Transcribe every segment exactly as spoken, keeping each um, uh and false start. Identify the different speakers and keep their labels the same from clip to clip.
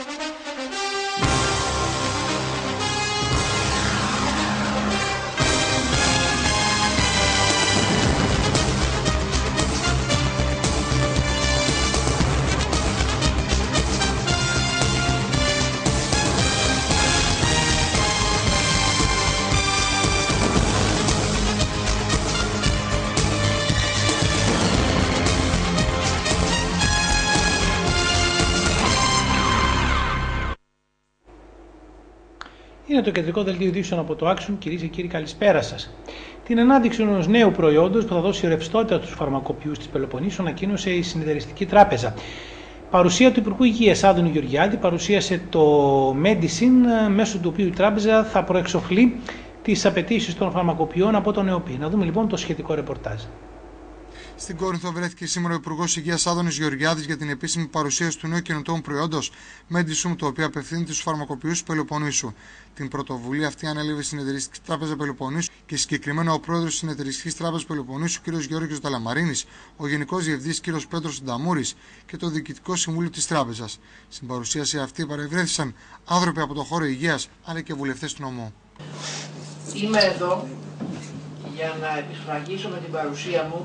Speaker 1: Είναι το κεντρικό δελτίο ειδήσεων από το Action. Κυρίες και κύριοι, καλησπέρα σας. Την ανάδειξη ενός νέου προϊόντος που θα δώσει ρευστότητα στους φαρμακοποιούς της Πελοποννήσου ανακοίνωσε η Συνεταιριστική Τράπεζα. Παρουσία του Υπουργού Υγείας Άδωνη Γεωργιάδη παρουσίασε το Medicine, μέσω του οποίου η τράπεζα θα προεξοφλεί τις απαιτήσεις των φαρμακοποιών από τον ΕΟΠΗ. Να δούμε λοιπόν το σχετικό ρεπορτάζ.
Speaker 2: Στην Κόρινθο βρέθηκε σήμερα ο Υπουργός Υγείας Άδωνης Γεωργιάδης για την επίσημη παρουσίαση του νέου καινοτόμου προϊόντος Medicine, το οποίο απευθύνεται στους φαρμακοποιούς της Πελοποννήσου. Την πρωτοβουλία αυτή ανέλαβε η Συνεταιριστική Τράπεζα Πελοποννήσου και συγκεκριμένα ο πρόεδρος της Συνεταιριστικής Τράπεζας Πελοποννήσου, κ. Γιώργος Δαλαμαρίνης, ο Γενικός Διευθυντής κ. Πέτρος Νταμούρης και το Διοικητικό Συμβούλιο της Τράπεζας. Στην παρουσίαση αυτή παρευρέθησαν άνθρωποι από το χώρο υγείας αλλά και βουλευτές του νομού.
Speaker 3: Είμαι εδώ για να επισφραγίσω με την παρουσία μου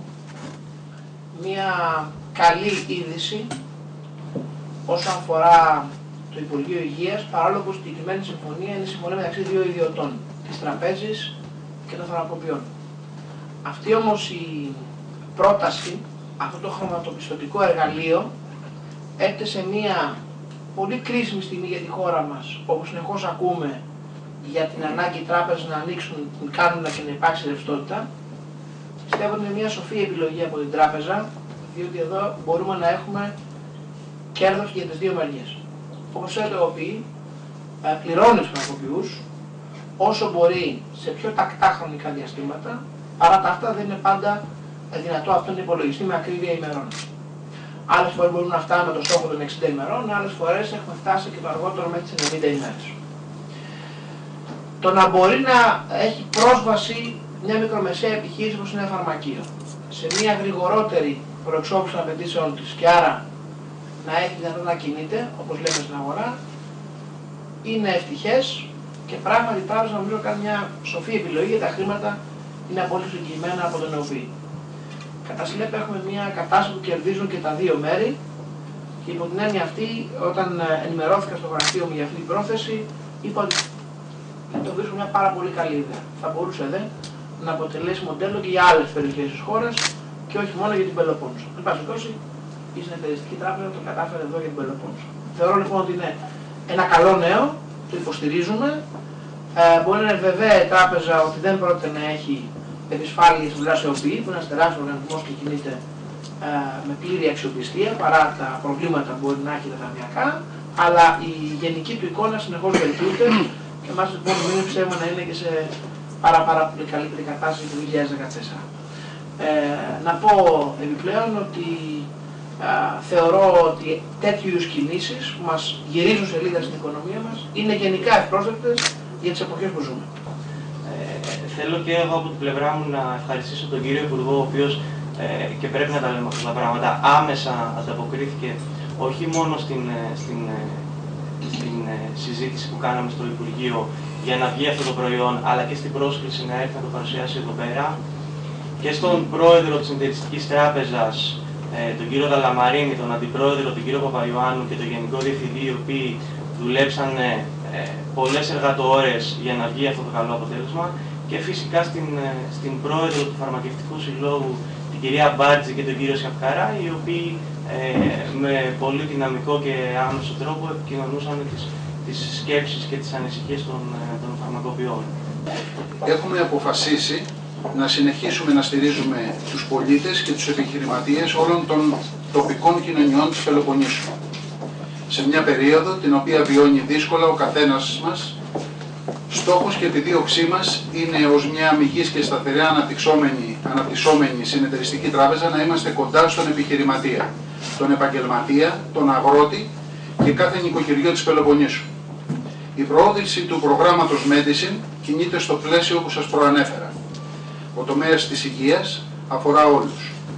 Speaker 3: μια καλή είδηση όσον αφορά το Υπουργείο Υγείας, παρόλο που η συγκεκριμένη συμφωνία είναι συμφωνία μεταξύ δύο ιδιωτών, της τραπέζης και των φαρμακοποιών. Αυτή όμως η πρόταση, αυτό το χρηματοπιστωτικό εργαλείο, έπτεσε μια πολύ κρίσιμη στιγμή για τη χώρα μας, όπου συνεχώς ακούμε για την ανάγκη οι τράπεζες να ανοίξουν την κάνουνα και να υπάρξει ρευστότητα. Πιστεύω ότι είναι μια σοφή επιλογή από την τράπεζα, διότι εδώ μπορούμε να έχουμε κέρδος για τις δύο μεριές. Όπως ξέρετε, ο ΕΟΠΗ πληρώνει τους φαρμακοποιούς όσο μπορεί σε πιο τακτά χρονικά διαστήματα, παρά τα αυτά δεν είναι πάντα δυνατό αυτό να υπολογιστεί με ακρίβεια ημερών. Άλλες φορές μπορούμε να φτάνουμε το στόχο των εξήντα ημερών, άλλες φορές έχουμε φτάσει και το αργότερο μέχρι τις ενενήντα ημέρες. Το να μπορεί να έχει πρόσβαση μια μικρομεσαία επιχείρηση όπως είναι ένα φαρμακείο σε μια γρηγορότερη προεξόφληση των απαιτήσεων της και άρα να έχει δυνατότητα να κινείται, όπως λέμε στην αγορά, είναι ευτυχές και πράγματι η τράπεζα νομίζω κάνει μια σοφή επιλογή, γιατί τα χρήματα είναι απόλυτα εγγυημένα από τον ΕΟΠΗ. Κατά συνέπεια έχουμε μια κατάσταση που κερδίζουν και τα δύο μέρη και υπό την έννοια αυτή, όταν ενημερώθηκα στο γραφείο μου για αυτή την πρόθεση, είπα ότι το βρίσκω μια πάρα πολύ καλή ιδέα. Θα μπορούσε δε να αποτελέσει μοντέλο και για άλλες περιοχές της χώρας και όχι μόνο για την Πελοπόννησο. Εν πάση περιπτώσει, η Συνεταιριστική Τράπεζα το κατάφερε εδώ για την Πελοπόννησο. Θεωρώ λοιπόν ότι είναι ένα καλό νέο, το υποστηρίζουμε. Ε, μπορεί να είναι βέβαια η τράπεζα ότι δεν πρόκειται να έχει επισφάλειες δουλειά σε ΕΟΠΗ, που είναι ένας τεράστιος οργανισμός και κινείται ε, με πλήρη αξιοπιστία παρά τα προβλήματα που μπορεί να έχει τα ταμιακά, αλλά η γενική του εικόνα συνεχώς βελτιούται και εμάς λοιπόν μην πιστεύουμε να είναι και σε πάρα, πάρα πολύ καλύτερη κατάσταση του δύο χιλιάδες δεκατέσσερα. Ε, να πω επιπλέον ότι α, θεωρώ ότι τέτοιου είδους κινήσεις που μας γυρίζουν σελίδα στην οικονομία μας είναι γενικά ευπρόσδεκτες για τις εποχές που ζούμε.
Speaker 4: Ε, θέλω και εγώ από την πλευρά μου να ευχαριστήσω τον κύριο Υπουργό, ο οποίος ε, και πρέπει να τα λέμε αυτά τα πράγματα, άμεσα ανταποκρίθηκε όχι μόνο στην, στην, στην συζήτηση που κάναμε στο Υπουργείο για να βγει αυτό το προϊόν, αλλά και στην πρόσκληση να έρθει να το παρουσιάσει εδώ πέρα, και στον πρόεδρο της Συνεταιριστικής Τράπεζας, τον κύριο Δαλαμαρίνη, τον αντιπρόεδρο, τον κύριο Παπαϊωάννου και τον γενικό διευθυντή, οι οποίοι δουλέψαν πολλές εργατοώρες για να βγει αυτό το καλό αποτέλεσμα, και φυσικά στην, στην πρόεδρο του Φαρμακευτικού Συλλόγου, την κυρία Μπάρτζη και τον κύριο Σαφκαρά, οι οποίοι ε, με πολύ δυναμικό και άμεσο τρόπο επικοινωνούσαν τις, τις σκέψεις και τις ανησυχίες των, των φαρμακοποιών.
Speaker 5: Έχουμε αποφασίσει να συνεχίσουμε να στηρίζουμε τους πολίτες και τους επιχειρηματίες όλων των τοπικών κοινωνιών της Πελοποννήσου. Σε μια περίοδο την οποία βιώνει δύσκολα ο καθένας μας, στόχος και επιδίωξή μας είναι ως μια αμυγής και σταθερά αναπτυσσόμενη, αναπτυσσόμενη συνεταιριστική τράπεζα να είμαστε κοντά στον επιχειρηματία, τον επαγγελματία, τον αγρότη και κάθε νοικοκυριό της Πελοποννήσου. Η προώθηση του προγράμματος Medicine κινείται στο πλαίσιο που σας προανέφερα. Ο τομέας της υγείας αφορά όλους.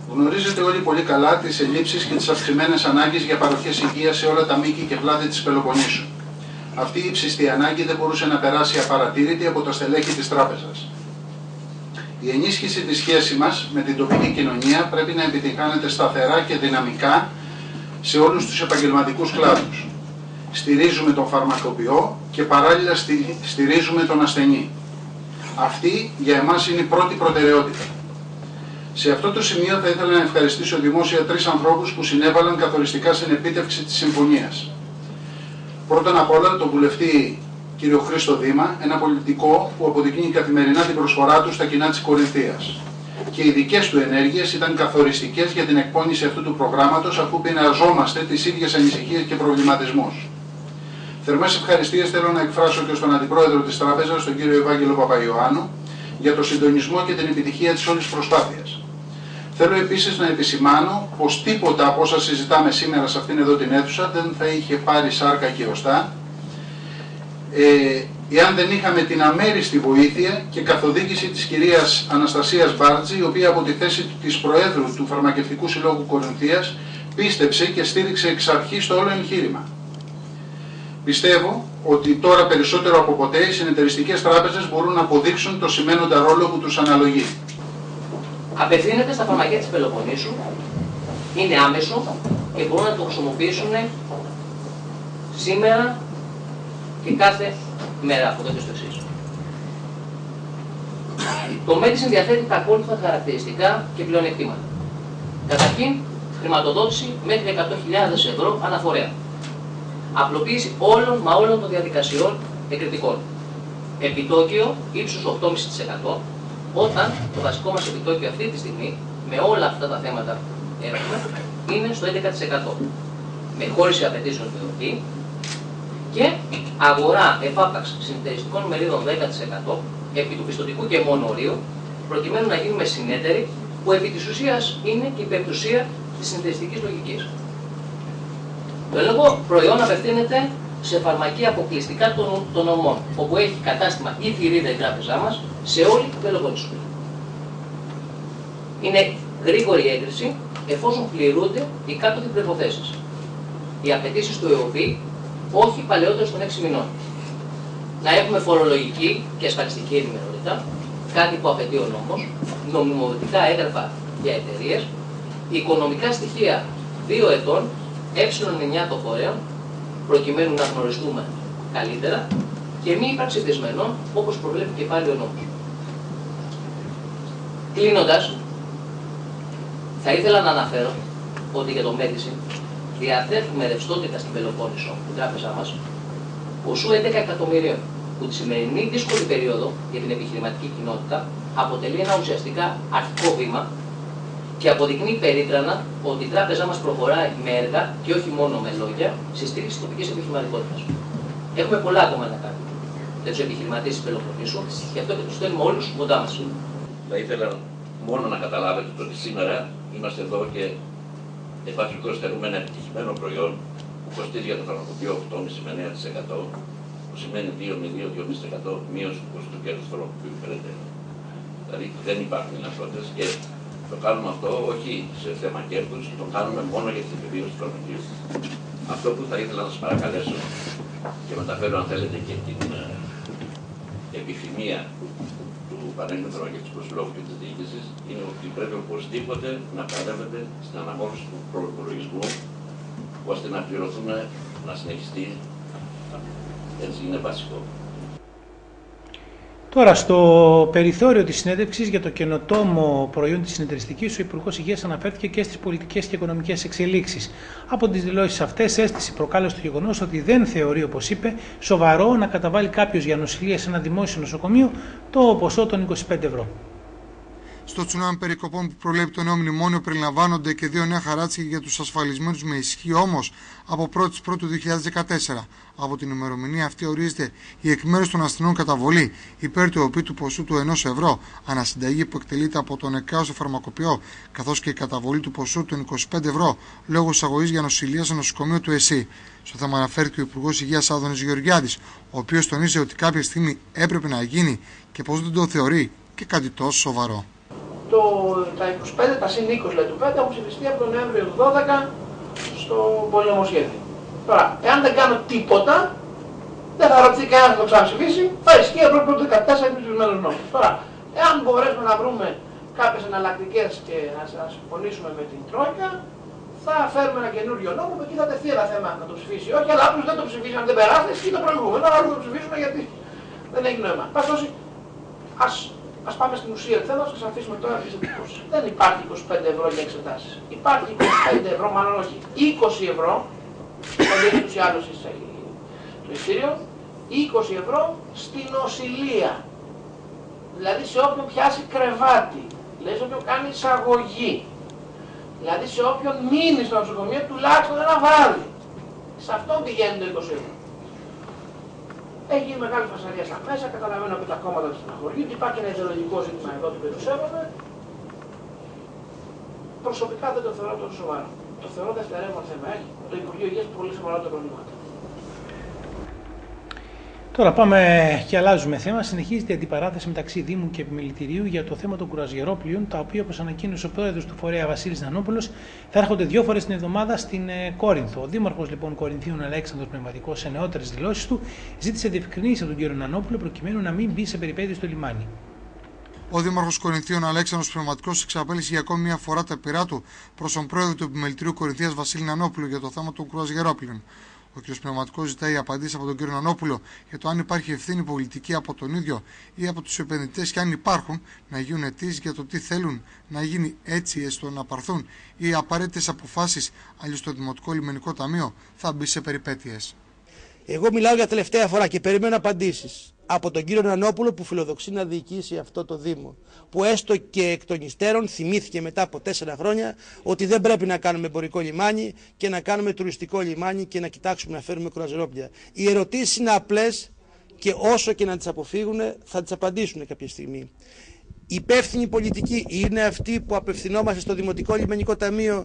Speaker 5: Γνωρίζετε όλοι πολύ καλά τις ελλείψεις και τις αυξημένες ανάγκες για παροχές υγείας σε όλα τα μήκη και πλάτη της Πελοποννήσου. Αυτή η ύψιστη ανάγκη δεν μπορούσε να περάσει απαρατήρητη από τα στελέχη της τράπεζας. Η ενίσχυση της σχέσης μας με την τοπική κοινωνία πρέπει να επιτυγχάνεται σταθερά και δυναμικά σε όλους τους επαγγελματικούς κλάδους. Στηρίζουμε τον φαρμακοποιό και παράλληλα στηρίζουμε τον ασθενή. Αυτή για εμάς είναι η πρώτη προτεραιότητα. Σε αυτό το σημείο θα ήθελα να ευχαριστήσω δημόσια τρεις ανθρώπους που συνέβαλαν καθοριστικά στην επίτευξη της συμφωνίας. Πρώτον απ' όλα τον βουλευτή κύριο Χρήστο Δήμα, ένα πολιτικό που αποδεικνύει καθημερινά την προσφορά του στα κοινά της Κορινθίας. Και οι δικές του ενέργειες ήταν καθοριστικές για την εκπόνηση αυτού του προγράμματος, αφού πειναζόμαστε τις ίδιες ανησυχίες και προβληματισμούς. Θερμές ευχαριστίες θέλω να εκφράσω και στον Αντιπρόεδρο της Τράπεζας, τον κύριο Ευάγγελο Παπαϊωάννου, για το συντονισμό και την επιτυχία της όλης προσπάθειας. Θέλω επίσης να επισημάνω πως τίποτα από όσα συζητάμε σήμερα σε αυτήν εδώ την αίθουσα δεν θα είχε πάρει σάρκα και οστά ε, εάν δεν είχαμε την αμέριστη βοήθεια και καθοδήγηση της κυρίας Αναστασίας Μπάρτζη, η οποία από τη θέση της Προέδρου του Φαρμακευτικού Συλλόγου Κορινθίας πίστεψε και στήριξε εξ αρχής το όλο εγχείρημα. Πιστεύω ότι τώρα περισσότερο από ποτέ οι συνεταιριστικές τράπεζες μπορούν να αποδείξουν το σημαίνοντα ρόλο που τους αναλογεί.
Speaker 6: Απευθύνεται στα φαρμακεία της Πελοποννήσου, είναι άμεσο και μπορούν να το χρησιμοποιήσουν σήμερα και κάθε μέρα από τότε στο εξής. Το Medicine διαθέτει τα ακόλουθα χαρακτηριστικά και πλεονεκτήματα. Καταρχήν, χρηματοδότηση μέχρι εκατό χιλιάδες ευρώ αναφορέα. Απλοποίηση όλων μα όλων των διαδικασιών εκρητικών. Επιτόκιο ύψους οκτώ κόμμα πέντε τοις εκατό, όταν το βασικό μας επιτόκιο αυτή τη στιγμή, με όλα αυτά τα θέματα που έχουμε, είναι στο έντεκα τοις εκατό. Με χώριση απαιτήσεων του ΕΟΠΗ και αγορά εφάπαξ συνεταιριστικών μερίδων δέκα τοις εκατό επί του πιστωτικού και μόνο ορίου, προκειμένου να γίνουμε συνέτεροι, που επί της ουσίας είναι και η υπερτουσία της συνεταιριστικής λογικής. Το έλεγχο προϊόν απευθύνεται σε φαρμακεία αποκλειστικά των, των νομών, όπου έχει κατάστημα ή θηρίδα η τράπεζά μας σε όλη την Πελοπόννησο. Είναι γρήγορη έγκριση εφόσον πληρούνται οι κάτω προϋποθέσεις. Οι απαιτήσεις του ΕΟΠΗ όχι παλαιότερες των έξι μηνών. Να έχουμε φορολογική και ασφαλιστική ενημερότητα, κάτι που απαιτεί ο νόμος, νομιμοδοτικά έγγραφα για εταιρείες, οικονομικά στοιχεία δύο ετών, ε εννιά το φορέων, προκειμένου να γνωριστούμε καλύτερα και μη ύπαρξη δεσμενών, όπως προβλέπει και πάλι ο νόμος. Κλείνοντας, θα ήθελα να αναφέρω ότι για το Medicine διαθέτουμε ρευστότητα στην Πελοπόννησο, την τράπεζά μας, ποσού έντεκα εκατομμυρίων, που τη σημερινή δύσκολη περίοδο για την επιχειρηματική κοινότητα αποτελεί ένα ουσιαστικά αρχικό βήμα και αποδεικνύει περίτρανα ότι η τράπεζά μας προχωράει με έργα και όχι μόνο με λόγια στη στήριξη της τοπικής επιχειρηματικότητας. Έχουμε πολλά ακόμα να κάνουμε για τους επιχειρηματίες της Πελοποννήσου, γι' αυτό και τους στέλνουμε όλους κοντά μας.
Speaker 7: Θα ήθελα μόνο να καταλάβετε ότι σήμερα είμαστε εδώ και εν πάση περιπτώσει στερούμε ένα επιτυχημένο προϊόν που κοστίζει για το φαρμακοποιό οκτώ κόμμα πέντε με εννέα τοις εκατό, που σημαίνει δύο με δύο με δύο κόμμα πέντε τοις εκατό μείωση του κόστου του κέρδους του φαρμακοποιού περαιτέρω. Δηλαδή δεν υπάρχουν δυνατότητες και το κάνουμε αυτό όχι σε θέμα κέρδους, το κάνουμε μόνο για την επιβίωση του φαρμακείου. Αυτό που θα ήθελα να σας παρακαλέσω και μεταφέρω αν θέλετε και την ε, επιθυμία του Πανέλληνου Φαρμακευτικού Συλλόγου και της Διοίκησης είναι ότι πρέπει οπωσδήποτε να παρέμβετε στην αναγνώριση του προϋπολογισμού ώστε να πληρωθούν, να συνεχιστεί. Έτσι είναι βασικό.
Speaker 1: Τώρα, στο περιθώριο της συνέντευξης για το καινοτόμο προϊόν της συνεταιριστικής, ο Υπουργός Υγείας αναφέρθηκε και στις πολιτικές και οικονομικές εξελίξεις. Από τις δηλώσεις αυτές, αίσθηση προκάλεσε το γεγονός ότι δεν θεωρεί, όπως είπε, σοβαρό να καταβάλει κάποιος για νοσηλεία σε ένα δημόσιο νοσοκομείο το ποσό των είκοσι πέντε ευρώ.
Speaker 2: Στο τσουνάμι περικοπών που προβλέπει το νέο μνημόνιο περιλαμβάνονται και δύο νέα χαράτσια για τους ασφαλισμένους με ισχύ όμως από πρώτη Πρώτου δύο χιλιάδες δεκατέσσερα. Από την ημερομηνία αυτή ορίζεται η εκ μέρους των ασθενών καταβολή υπέρ του ΕΟΠΗ του ποσού του ενός ευρώ ανασυνταγή που εκτελείται από τον εκάστοτε φαρμακοποιό, καθώς και η καταβολή του ποσού των είκοσι πέντε ευρώ λόγω εισαγωγής για νοσηλεία σε νοσοκομείο του ΕΣΥ. Στο θέμα αναφέρθηκε ο Υπουργός Υγείας Άδωνης Γεωργιάδης, ο οποίος τονίζει ότι κάποια στιγμή έπρεπε να γίνει και πως δεν το θεωρεί και κάτι τόσο σοβαρό.
Speaker 3: το, τα είκοσι πέντε, τα συν είκοσι δηλαδή, του πέντε έχουν ψηφιστεί από τον Νοέμβριο του δώδεκα στο πολυνομοσχέδιο. Τώρα, εάν δεν κάνω τίποτα, δεν θα ρωτήσει κανένα να το ξαναψηφίσει, θα ισχύει από το δεκατέσσερα είναι ψηφισμένος νόμος. Τώρα, εάν μπορέσουμε να βρούμε κάποιες εναλλακτικές και να, να συμφωνήσουμε με την Τρόικα, θα φέρουμε ένα καινούριο νόμο που εκεί θα τεθεί ένα θέμα να το ψηφίσει. Όχι, αλλά όποιος δεν το ψηφίσει, αν δεν περάσει, ισχύει το προηγούμενο, αλλά όλοι το ψηφίσουμε γιατί δεν έχει νόημα. Πάση ας, ας πάμε στην ουσία του θέματος και ας αφήσουμε τώρα τις εντυπώσεις. Δεν υπάρχει είκοσι πέντε ευρώ για εξετάσεις. Υπάρχει είκοσι πέντε ευρώ, μάλλον όχι, είκοσι ευρώ, γιατί είναι τους ή άλλους το ειστήριο, είκοσι ευρώ στη νοσηλεία. Δηλαδή σε όποιον πιάσει κρεβάτι, δηλαδή σε όποιον κάνει εισαγωγή, δηλαδή σε όποιον μείνει στο νοσοκομείο τουλάχιστον ένα βράδυ. Σε αυτόν πηγαίνει το είκοσι ευρώ. Έχει γίνει μεγάλη φασαρία στα μέσα, καταλαβαίνω από τα κόμματα του στεναχωριού ότι υπάρχει ένα ιδεολογικό ζήτημα εδώ που περισσεύομαι. Προσωπικά δεν το θεωρώ τόσο σοβαρό. Το θεωρώ δευτερεύον θέμα. Έχει το Υπουργείο Υγείας πολύ σοβαρότερα προβλήματα.
Speaker 1: Τώρα πάμε και αλλάζουμε θέμα. Συνεχίζεται η αντιπαράθεση μεταξύ Δήμου και Επιμελητηρίου για το θέμα των κουραζιερόπλοιων, τα οποία, όπως ανακοίνωσε ο πρόεδρος του φορέα Βασίλης Νανόπουλος, θα έρχονται δύο φορές την εβδομάδα στην ε, Κόρινθο. Ο Δήμαρχος λοιπόν Κορινθίων Αλέξανδρος Πνευματικός, σε νεότερες δηλώσεις του, ζήτησε διευκρινήσεις από τον κύριο Νανόπουλο προκειμένου να μην μπει σε περιπέτειες στο λιμάνι.
Speaker 2: Ο Δήμαρχος Κορινθίων Αλέξανδρος Πνευματικός εξαπέλυσε για ακόμη μια φορά τα πειρά του προς τον πρόεδρο του Επιμελητηρίου Κορινθίας Βασίλη Νανόπουλο για το θέμα των κουραζιερόπλοιων. Ο κ. Πνευματικός ζητάει απαντήσεις από τον κ. Νανόπουλο για το αν υπάρχει ευθύνη πολιτική από τον ίδιο ή από τους επενδυτές και αν υπάρχουν, να γίνουν αιτήσεις για το τι θέλουν να γίνει, έτσι έστω να πάρθουν οι απαραίτητες αποφάσεις, αλλιώς το Δημοτικό Λιμενικό Ταμείο θα μπει σε περιπέτειες.
Speaker 8: Εγώ μιλάω για τελευταία φορά και περιμένω απαντήσεις από τον κύριο Νανόπουλο που φιλοδοξεί να διοικήσει αυτό το Δήμο. Που έστω και εκ των υστέρων θυμήθηκε μετά από τέσσερα χρόνια ότι δεν πρέπει να κάνουμε εμπορικό λιμάνι και να κάνουμε τουριστικό λιμάνι και να κοιτάξουμε να φέρουμε κουραζιερόπλια. Οι ερωτήσεις είναι απλές και όσο και να τις αποφύγουν θα τις απαντήσουν κάποια στιγμή. Η υπεύθυνη πολιτική είναι αυτή που απευθυνόμαστε στο Δημοτικό Λιμενικό Ταμείο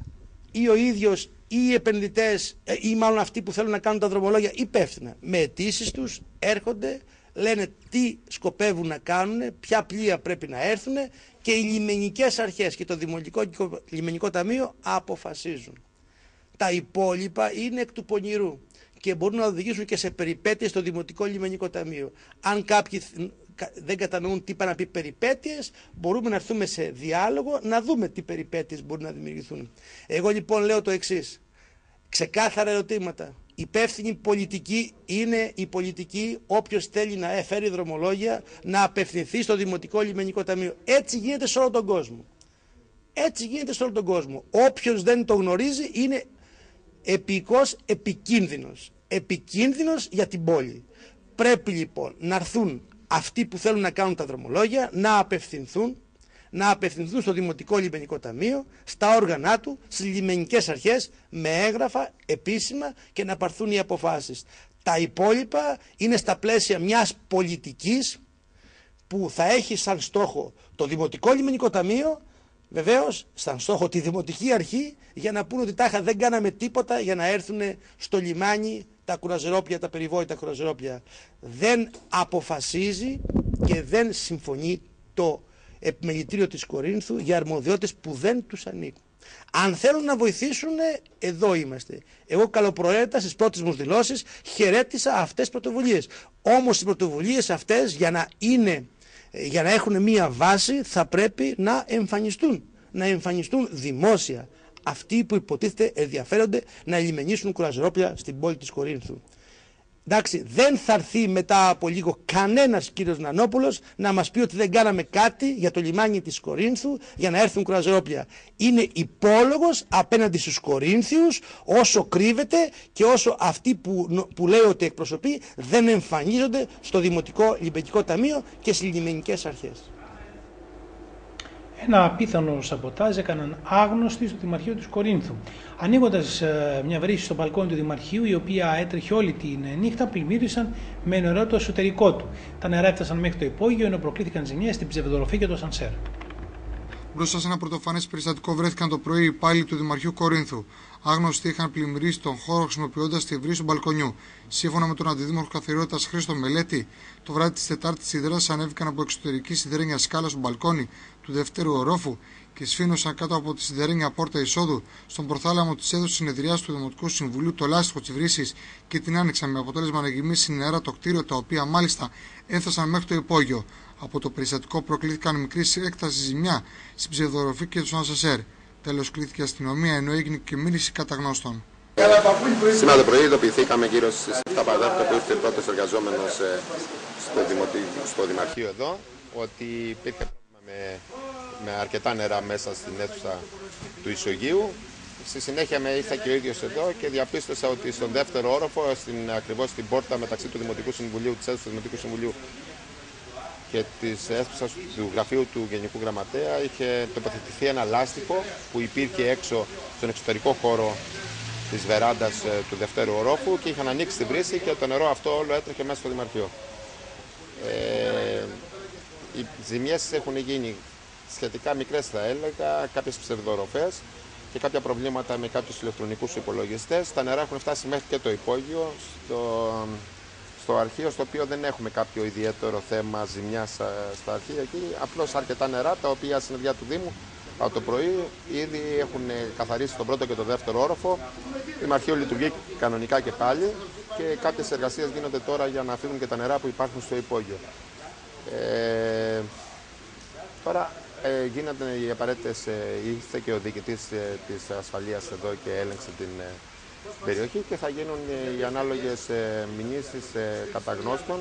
Speaker 8: ή ο ίδιος ή οι επενδυτές ή μάλλον αυτοί που θέλουν να κάνουν τα δρομολόγια υπεύθυνα. Με αιτήσεις τους έρχονται, λένε τι σκοπεύουν να κάνουν, ποια πλοία πρέπει να έρθουν και οι λιμενικές αρχές και το Δημοτικό Λιμενικό Ταμείο αποφασίζουν. Τα υπόλοιπα είναι εκ του πονηρού και μπορούν να οδηγήσουν και σε περιπέτειες στο Δημοτικό Λιμενικό Ταμείο. Αν κάποιοι δεν κατανοούν τι πάει να πει περιπέτειες, μπορούμε να έρθουμε σε διάλογο να δούμε τι περιπέτειες μπορούν να δημιουργηθούν. Εγώ λοιπόν λέω το εξής, ξεκάθαρα ερωτήματα. Υπεύθυνη πολιτική είναι η πολιτική, όποιος θέλει να φέρει δρομολόγια να απευθυνθεί στο Δημοτικό Λιμενικό Ταμείο. Έτσι γίνεται σε όλο τον κόσμο. Έτσι γίνεται σε όλο τον κόσμο. Όποιος δεν το γνωρίζει είναι επικώς επικίνδυνος. Επικίνδυνος για την πόλη. Πρέπει λοιπόν να έρθουν αυτοί που θέλουν να κάνουν τα δρομολόγια, να απευθυνθούν, να απευθυνθούν στο Δημοτικό Λιμενικό Ταμείο, στα όργανα του, στις λιμενικές αρχές, με έγγραφα επίσημα και να πάρθουν οι αποφάσεις. Τα υπόλοιπα είναι στα πλαίσια μιας πολιτικής που θα έχει σαν στόχο το Δημοτικό Λιμενικό Ταμείο, βεβαίως σαν στόχο τη Δημοτική Αρχή, για να πούνε ότι τάχα δεν κάναμε τίποτα για να έρθουν στο λιμάνι τα κουραζιερόπλια, τα περιβόητα κουραζιερόπλια. Δεν αποφασίζει και δεν συμφωνεί το Επιμελητήριο της Κορίνθου για αρμοδιότητες που δεν τους ανήκουν. Αν θέλουν να βοηθήσουν, εδώ είμαστε. Εγώ καλοπροαίρετα στις πρώτες μου δηλώσεις χαιρέτησα αυτές τις πρωτοβουλίες. Όμως οι πρωτοβουλίες αυτές για να, είναι, για να έχουν μία βάση θα πρέπει να εμφανιστούν. Να εμφανιστούν δημόσια. Αυτοί που υποτίθεται ενδιαφέρονται να λιμενήσουν κουραζιερόπλια στην πόλη της Κορίνθου. Εντάξει, δεν θα έρθει μετά από λίγο κανένας κύριος Νανόπουλος να μας πει ότι δεν κάναμε κάτι για το λιμάνι της Κορίνθου για να έρθουν κουραζιερόπλια. Είναι υπόλογος απέναντι στους Κορίνθιους όσο κρύβεται και όσο αυτοί που, που λέει ότι εκπροσωπεί δεν εμφανίζονται στο Δημοτικό Λιμενικό Ταμείο και στις λιμενικές αρχές.
Speaker 1: Ένα απίθανο σαμποτάζ έκαναν άγνωστοι στο Δημαρχείο της Κορίνθου. Ανοίγοντας ε, μια βρύση στο μπαλκόνι του Δημαρχείου, η οποία έτρεχε όλη την νύχτα, πλημμύρισαν με νερό το εσωτερικό του. Τα νερά έφτασαν μέχρι το υπόγειο, ενώ προκλήθηκαν ζημιές στην ψευδοροφή και το σανσέρ.
Speaker 2: Μπροστά σε ένα πρωτοφανές περιστατικό βρέθηκαν το πρωί οι υπάλληλοι του Δημαρχείου Κορίνθου. άγνωστοι είχαν πλημμυρίσει τον χώρο χρησιμοποιώντας τη βρύση του μπαλκονιού. Σύμφωνα με τον Αντιδήμαρχο Καθαριότητας Χρήστο Μελέτη, το βράδυ της Τετάρτης οι δράσεις ανέβηκαν από εξωτερική σιδερένια σκάλα στο μπαλκόνι του δευτέρου ορόφου και σφήνωσαν κάτω από τη σιδερένια πόρτα εισόδου στον προθάλαμο της αίθουσας συνεδριάσεως του Δημοτικού Συμβουλίου το λάστιχο της βρύσης και την άνοιξαν με αποτέλεσμα να γεμίσει νερά το κτίριο, τα οποία μάλιστα έφτασαν μέχρι το υπόγειο. Από το περιστατικό προκλήθηκαν μικρή έκταση ζημιά στην ψευδοροφή και του Ανσασέρ. Τέλος, κλήθηκε η αστυνομία, ενώ έγινε και μίληση καταγνώστων.
Speaker 9: Σήμερα το πρωί ειδοποιηθήκαμε γύρω στις επτά παρά τέταρτο που ήρθε πρώτος εργαζόμενος στο, δημοτή, στο Δημαρχείο εδώ, ότι υπήρχε πρόβλημα με, με αρκετά νερά μέσα στην αίθουσα του ισογείου. Στη συνέχεια με ήρθα και ο ίδιος εδώ και διαπίστωσα ότι στον δεύτερο όροφο, στην, ακριβώς στην πόρτα μεταξύ του Δημοτικού Συμβουλίου, της αίθουσας του Δημοτικού Συμβουλίου και της αίθουσας του γραφείου του Γενικού Γραμματέα, είχε τοποθετηθεί ένα λάστιχο που υπήρχε έξω στον εξωτερικό χώρο της βεράντας του δευτέρου ορόφου και είχαν ανοίξει την βρύση και το νερό αυτό όλο έτρεχε μέσα στο Δημαρχείο. Ε, οι ζημιές έχουν γίνει σχετικά μικρές, θα έλεγα, κάποιες ψευδοροφές και κάποια προβλήματα με κάποιους ηλεκτρονικούς υπολογιστές. Τα νερά έχουν φτάσει μέχρι και το υπόγειο, στο, στο αρχείο, στο οποίο δεν έχουμε κάποιο ιδιαίτερο θέμα ζημιάς στα αρχεία εκεί, απλώς αρκετά νερά, τα οποία συνεδριά του Δήμου από το πρωί ήδη έχουν καθαρίσει τον πρώτο και τον δεύτερο όροφο. Το Δημαρχείο λειτουργεί κανονικά και πάλι και κάποιες εργασίες γίνονται τώρα για να φύγουν και τα νερά που υπάρχουν στο υπόγειο. Ε, τώρα ε, γίνονται οι απαραίτητες, ε, ήρθε και ο διοικητής ε, της ασφαλείας εδώ και έλεγξε την ε, περιοχή και θα γίνουν ε, οι ανάλογες ε, μηνύσεις ε, καταγνώστων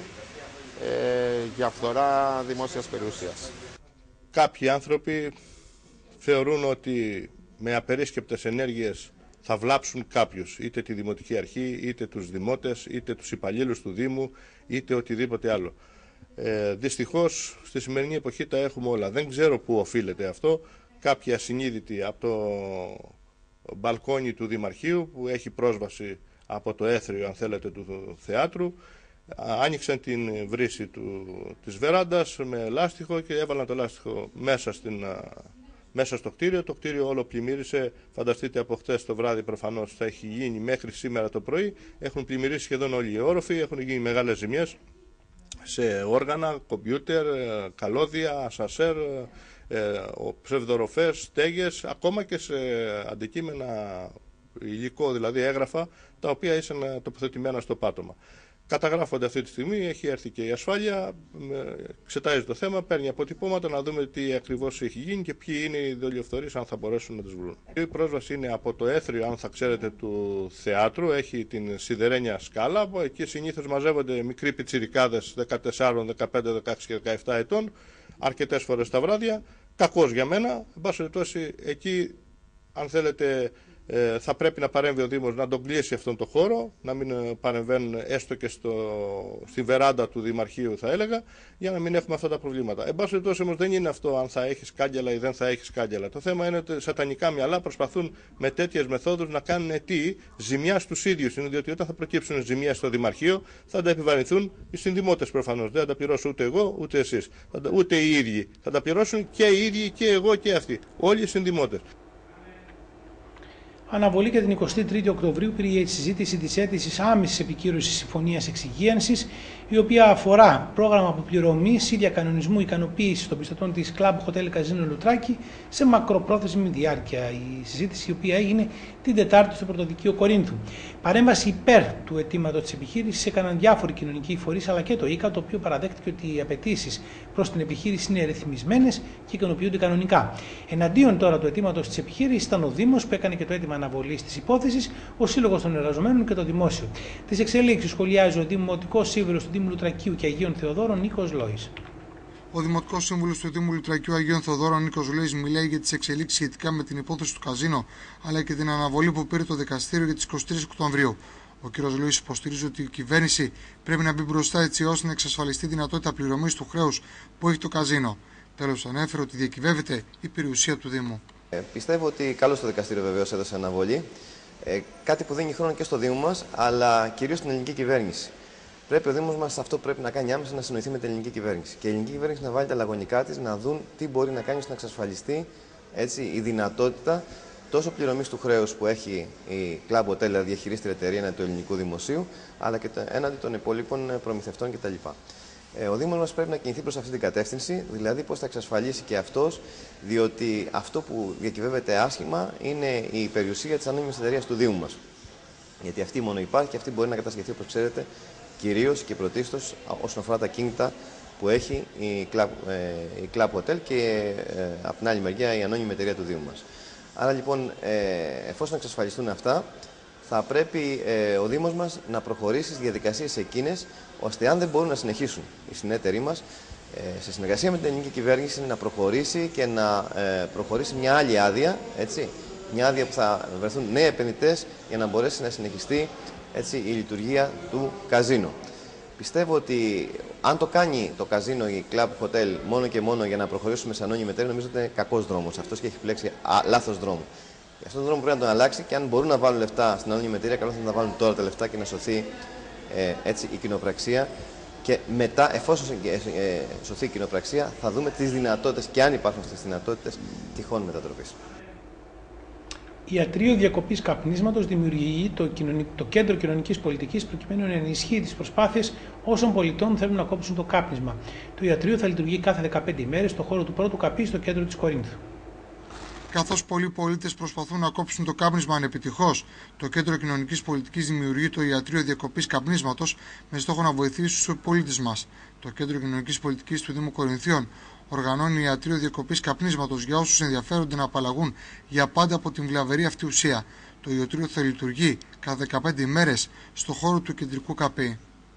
Speaker 9: ε, για φθορά δημόσιας περιουσίας.
Speaker 10: Κάποιοι άνθρωποι θεωρούν ότι με απερίσκεπτες ενέργειες θα βλάψουν κάποιους, είτε τη Δημοτική Αρχή, είτε τους δημότες, είτε τους υπαλλήλους του Δήμου, είτε οτιδήποτε άλλο. Ε, δυστυχώς στη σημερινή εποχή τα έχουμε όλα. Δεν ξέρω πού οφείλεται αυτό. Κάποιοι ασυνείδητοι από το μπαλκόνι του Δημαρχείου που έχει πρόσβαση από το έθριο, αν θέλετε, του θεάτρου, άνοιξαν την βρύση του, της βεράντας με λάστιχο και έβαλαν το λάστιχο μέσα στην... Μέσα στο κτίριο, το κτίριο όλο πλημμύρισε, φανταστείτε από χτες το βράδυ προφανώς θα έχει γίνει μέχρι σήμερα το πρωί, έχουν πλημμυρίσει σχεδόν όλοι οι όροφοι, έχουν γίνει μεγάλες ζημιές σε όργανα, κομπιούτερ, καλώδια, ασανσέρ, ψευδοροφές, στέγες, ακόμα και σε αντικείμενα υλικό, δηλαδή έγγραφα, τα οποία ήσαν τοποθετημένα στο πάτωμα. Καταγράφονται αυτή τη στιγμή, έχει έρθει και η ασφάλεια, εξετάζει το θέμα, παίρνει αποτυπώματα να δούμε τι ακριβώς έχει γίνει και ποιοι είναι οι δολιοφθορείς, αν θα μπορέσουν να τους βρουν. Η πρόσβαση είναι από το έθριο, αν θα ξέρετε, του θεάτρου, έχει την σιδερένια σκάλα, εκεί συνήθως μαζεύονται μικροί πιτσιρικάδες δεκατέσσερα, δεκαπέντε, δεκαέξι και δεκαεπτά ετών, αρκετές φορές τα βράδια, κακώς για μένα, εν πάση περιπτώσει εκεί, αν θέλετε, θα πρέπει να παρέμβει ο Δήμος να τον κλείσει αυτόν τον χώρο, να μην παρεμβαίνουν έστω και στο, στη βεράντα του Δημαρχείου, θα έλεγα, για να μην έχουμε αυτά τα προβλήματα. Εν πάση περιπτώσει όμως δεν είναι αυτό αν θα έχεις κάγκελα ή δεν θα έχεις κάγκελα. Το θέμα είναι ότι σατανικά μυαλά προσπαθούν με τέτοιες μεθόδους να κάνουν τι, ζημιά στους ίδιους. Είναι διότι όταν θα προκύψουν ζημιά στο Δημαρχείο θα τα επιβαρυνθούν οι συνδημότες προφανώς. Δεν θα τα πληρώσω ούτε εγώ ούτε εσείς. Ούτε οι ίδιοι. Θα τα πληρώσουν και οι ίδιοι και εγώ και αυτοί. Όλοι οι συνδημότες.
Speaker 1: Αναβολή για την εικοστή τρίτη Οκτωβρίου πήρε η συζήτηση της αίτησης άμεσης επικύρωσης συμφωνίας εξυγίανσης, η οποία αφορά πρόγραμμα αποπληρωμής ή διακανονισμού ικανοποίησης των πιστωτών της Club Hotel Casino Λουτράκη σε μακροπρόθεσμη διάρκεια. Η συζήτηση η οποία έγινε την Τετάρτη στο Πρωτοδικείο Κορίνθου. Παρέμβαση υπέρ του αιτήματος της επιχείρησης έκαναν διάφοροι κοινωνικοί φορείς αλλά και το ΙΚΑ, το οποίο παραδέχτηκε ότι οι απαιτήσεις προς την επιχείρηση είναι ρυθμισμένες και ικανοποιούνται κανονικά. Εναντίον τώρα του αιτήματος της επιχείρησης ήταν ο Δήμος που έκανε και το αίτημα αναβολής της υπόθεσης, ο Σύλλογος των Εργαζομένων και το Δημόσιο. Τις εξελίξεις σχολιάζει ο Δημοτικός Σύμβουλος του Δήμου Λουτρακίου και Αγίων Θεοδόρων, Νίκος Λόης.
Speaker 2: Ο Δημοτικός Σύμβουλος του Δήμου Λουτρακίου Αγίων Θεοδόρων, Νίκος Λόης, μιλάει για τις εξελίξεις σχετικά με την υπόθεση του καζίνο, αλλά και την αναβολή που πήρε το δικαστήριο για τις εικοστή τρίτη Οκτωβρίου. Ο κ. Λόης υποστηρίζει ότι η κυβέρνηση πρέπει να μπει μπροστά έτσι ώστε να εξασφαλιστεί δυνατότητα πληρωμής του χρέους που έχει το καζίνο. Τέλος, ανέφερε ότι διακυβεύεται η περιουσία του Δήμου.
Speaker 11: Ε, πιστεύω ότι καλώς το δικαστήριο βεβαίως έδωσε αναβολή. Ε, κάτι που δίνει χρόνο και στο Δήμο μας, αλλά κυρίως στην ελληνική κυβέρνηση. Πρέπει ο Δήμος μας αυτό που πρέπει να κάνει άμεσα να συνοηθεί με την ελληνική κυβέρνηση. Και η ελληνική κυβέρνηση να βάλει τα λαγωνικά της, να δουν τι μπορεί να κάνει ώστε να εξασφαλιστεί έτσι, η δυνατότητα τόσο πληρωμής του χρέους που έχει η Club Hotel, δηλαδή διαχειρίστρια εταιρεία έναντι του ελληνικού δημοσίου, αλλά και έναντι των υπολείπων προμηθευτών κτλ. Ε, ο Δήμος μας πρέπει να κινηθεί προς αυτή την κατεύθυνση, δηλαδή πώς θα εξασφαλίσει και αυτός, διότι αυτό που διακυβεύεται άσχημα είναι η περιουσία της ανώνυμης εταιρείας του Δήμου μας. Γιατί αυτή μόνο υπάρχει και αυτή μπορεί να κατασχεθεί, όπως ξέρετε, κυρίως και πρωτίστως όσον αφορά τα κίνητα που έχει η Club, ε, η Club Hotel και ε, από την άλλη μεριά η ανώνυμη εταιρεία του Δήμου μας. Άρα λοιπόν, ε, εφόσον εξασφαλιστούν αυτά, θα πρέπει ε, ο Δήμος μας να προχωρήσει στις διαδικασίες εκείνες, ώστε αν δεν μπορούν να συνεχίσουν οι συνεταιροί μας, ε, σε συνεργασία με την ελληνική κυβέρνηση, να προχωρήσει και να ε, προχωρήσει μια άλλη άδεια, έτσι, μια άδεια που θα βρεθούν νέοι επενδυτές για να μπορέσει να συνεχιστεί, έτσι, η λειτουργία του καζίνο. Πιστεύω ότι αν το κάνει το καζίνο, η Club Hotel, μόνο και μόνο για να προχωρήσουμε σε ανώνυμη εταιρεία, νομίζω ότι είναι κακός δρόμος αυτός και έχει επιλέξει λάθος δρόμο. Για αυτόν τον δρόμο πρέπει να τον αλλάξει και αν μπορούν να βάλουν λεφτά στην ανώνυμη εταιρεία, καλό θα είναι να βάλουν τώρα τα λεφτά και να σωθεί ε, έτσι, η κοινοπραξία. Και μετά, εφόσον ε, σωθεί η κοινοπραξία, θα δούμε τις δυνατότητες και αν υπάρχουν αυτές τις δυνατότητες τυχόν μετατροπής.
Speaker 1: Ιατρείο διακοπής καπνίσματος δημιουργεί το, κοινωνικ... το Κέντρο Κοινωνικής Πολιτικής προκειμένου να ενισχύει τις προσπάθειες όσων πολιτών θέλουν να κόψουν το κάπνισμα. Το ιατρείο θα λειτουργεί κάθε δεκαπέντε ημέρες στο χώρο του πρώτου καπί στο κέντρο της Κορίνθου.
Speaker 2: Καθώς πολλοί πολίτες προσπαθούν να κόψουν το κάπνισμα ανεπιτυχώς, το Κέντρο Κοινωνικής Πολιτικής δημιουργεί το Ιατρείο Διακοπής Καπνίσματος με στόχο να βοηθήσει τους πολίτες μας. Το Κέντρο Κοινωνικής Πολιτικής του Δήμου Κορινθίων οργανώνει Ιατρείο Διακοπής Καπνίσματος για όσους ενδιαφέρονται να απαλλαγούν για πάντα από την βλαβερή αυτή ουσία. Το ιατρείο θα λειτουργεί κάθε δεκαπέντε ημέρες στο χώρο του κεντρικού ΚΑΠΗ.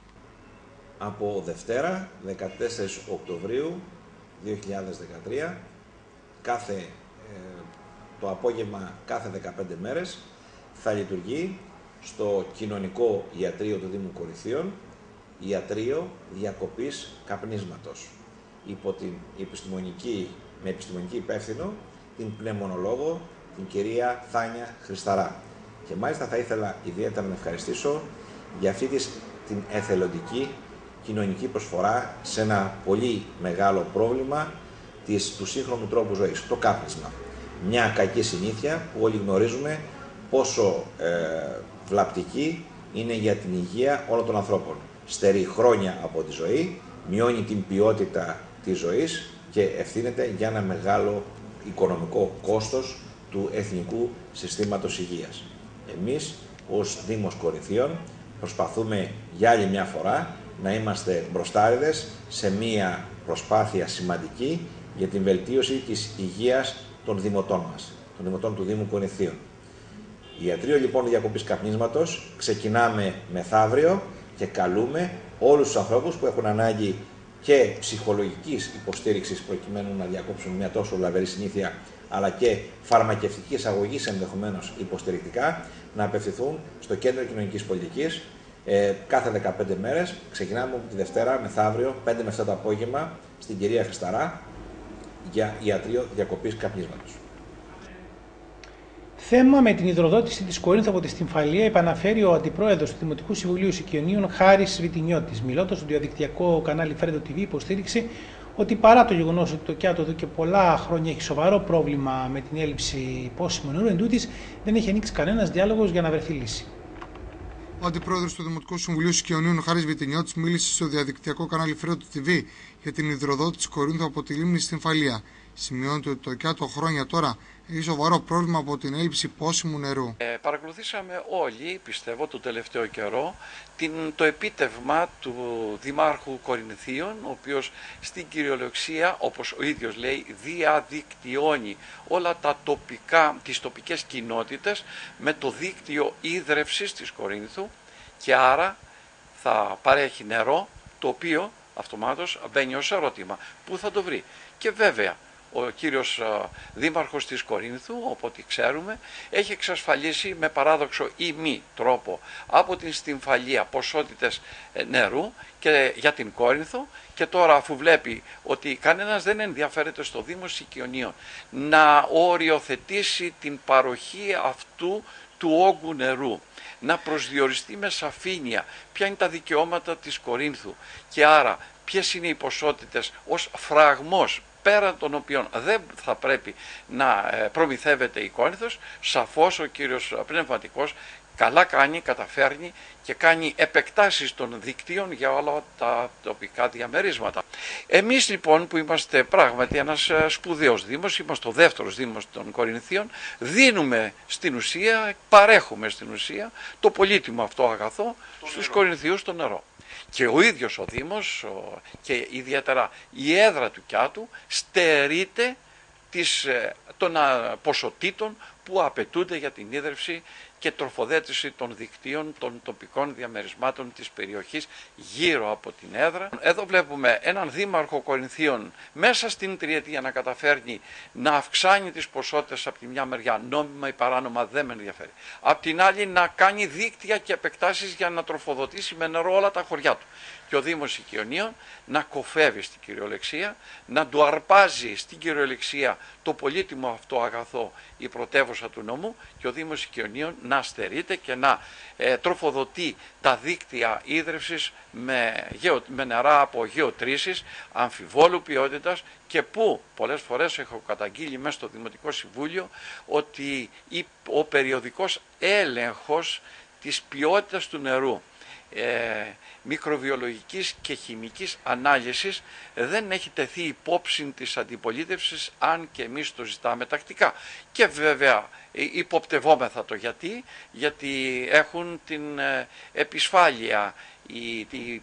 Speaker 12: Από Δευτέρα, δεκατέσσερις Οκτωβρίου δύο χιλιάδες δεκατρία, κάθε, ε, το απόγευμα κάθε δεκαπέντε μέρες, θα λειτουργεί στο κοινωνικό ιατρείο του Δήμου Κορινθίων Ιατρείο Διακοπής Καπνίσματος, υπό την επιστημονική, με επιστημονική υπεύθυνο την πνευμονολόγο, την κυρία Θάνια Χρισταρά. Και μάλιστα θα ήθελα ιδιαίτερα να ευχαριστήσω για αυτή την εθελοντική κοινωνική προσφορά σε ένα πολύ μεγάλο πρόβλημα της, του σύγχρονου τρόπου ζωής, το κάπνισμα. Μια κακή συνήθεια που όλοι γνωρίζουμε πόσο ε, βλαπτική είναι για την υγεία όλων των ανθρώπων. Στερεί χρόνια από τη ζωή, μειώνει την ποιότητα της ζωής και ευθύνεται για ένα μεγάλο οικονομικό κόστος του εθνικού συστήματος υγείας. Εμείς ως Δήμος Κορινθίων προσπαθούμε για άλλη μια φορά να είμαστε μπροστάριδες σε μια προσπάθεια σημαντική για την βελτίωση της υγείας των δημοτών μας, των δημοτών του Δήμου Κορινθίων. Ιατρείο λοιπόν διακοπής καπνίσματος ξεκινάμε μεθαύριο και καλούμε όλους τους ανθρώπους που έχουν ανάγκη και ψυχολογικής υποστήριξης προκειμένου να διακόψουν μια τόσο βλαβερή συνήθεια, αλλά και φαρμακευτικής αγωγής ενδεχομένως υποστηρικτικά, να απευθυνθούν στο Κέντρο Κοινωνικής Πολιτικής ε, κάθε δεκαπέντε μέρες. Ξεκινάμε από τη Δευτέρα μεθαύριο, πέντε με επτά το απόγευμα, στην κυρία Χρισταρά, για ιατρείο διακοπής καπνίσματος.
Speaker 1: Θέμα με την υδροδότηση της Κορίνθου από τη Στυμφαλία επαναφέρει ο Αντιπρόεδρος του Δημοτικού Συμβουλίου Σικιωνίων Χάρης Βιτινιώτης. Μιλώντας στο διαδικτυακό κανάλι Φρέντο τι βι, υποστήριξε ότι παρά το γεγονός ότι το ΚΙΑΤΟ εδώ και πολλά χρόνια έχει σοβαρό πρόβλημα με την έλλειψη πόσιμου νερού, εντούτοις δεν έχει ανοίξει κανένας διάλογος για να βρεθεί λύση.
Speaker 2: Ο Αντιπρόεδρος του Δημοτικού Συμβουλίου Σικιωνίων Χάρης Βιτινιώτης μίλησε στο διαδικτυακό κανάλι Φρέντο τι βι για την υδροδότηση Κορίνθου από τη λίμνη Στυμφαλία. Σημειώνεται ότι το ΚΙΑΤΟ χρόνια τώρα έχει σοβαρό πρόβλημα από την έλλειψη πόσιμου νερού.
Speaker 13: Ε, παρακολουθήσαμε όλοι, πιστεύω, τον τελευταίο καιρό την, το επίτευγμα του Δημάρχου Κορινθίων, ο οποίος στην κυριολεξία, όπως ο ίδιος λέει, διαδικτυώνει όλα τα τοπικά, τις τοπικές κοινότητες με το δίκτυο ίδρευσης της Κορίνθου και άρα θα παρέχει νερό, το οποίο αυτομάτως μπαίνει ως ερώτημα. Πού θα το βρει? Και βέβαια, ο κύριος Δήμαρχος της Κορίνθου, όπως ξέρουμε, έχει εξασφαλίσει με παράδοξο ή μη τρόπο από την Στυμφαλία ποσότητες νερού και για την Κόρινθο, και τώρα αφού βλέπει ότι κανένας δεν ενδιαφέρεται στο Δήμο Σικιωνίων να οριοθετήσει την παροχή αυτού του όγκου νερού, να προσδιοριστεί με σαφήνεια ποια είναι τα δικαιώματα της Κορίνθου και άρα ποιες είναι οι ποσότητες ως φραγμός πέραν των οποίων δεν θα πρέπει να προμηθεύεται η Κόρινθος, σαφώς ο κύριος Πνευματικός καλά κάνει, καταφέρνει και κάνει επεκτάσεις των δικτύων για όλα τα τοπικά διαμερίσματα. Εμείς λοιπόν που είμαστε πράγματι ένας σπουδαίος δήμος, είμαστε ο δεύτερος δήμος των Κορινθίων, δίνουμε στην ουσία, παρέχουμε στην ουσία το πολύτιμο αυτό αγαθό το στους νερό. Κορινθίους το νερό. Και ο ίδιος ο Δήμος ο, και ιδιαίτερα η έδρα του Κιάτου στερείται της, των ποσοτήτων που απαιτούνται για την ίδρυυση και τροφοδέτηση των δικτύων των τοπικών διαμερισμάτων της περιοχής γύρω από την έδρα. Εδώ βλέπουμε έναν δήμαρχο Κορινθίων μέσα στην τριετία να καταφέρνει να αυξάνει τις ποσότητες από τη μια μεριά, νόμιμα ή παράνομα δεν με ενδιαφέρει. Απ' την άλλη να κάνει δίκτυα και επεκτάσεις για να τροφοδοτήσει με νερό όλα τα χωριά του. Και ο Δήμος Οικειονίων να κοφεύει στην κυριολεξία, να του αρπάζει στην κυριολεξία το πολύτιμο αυτό αγαθό η πρωτεύουσα του νομού και ο Δήμος Οικειονίων να στερείται και να ε, τροφοδοτεί τα δίκτυα ίδρυυσης με, γεω, με νερά από γεωτρήσεις αμφιβόλου ποιότητας και που πολλές φορές έχω καταγγείλει μέσα στο Δημοτικό Συμβούλιο ότι η, ο περιοδικός έλεγχος της ποιότητας του νερού Ε, μικροβιολογικής και χημικής ανάλυσης δεν έχει τεθεί υπόψη της αντιπολίτευσης, αν και εμείς το ζητάμε τακτικά. Και βέβαια υποπτευόμεθα το γιατί, γιατί έχουν την ε, επισφάλεια η, τη,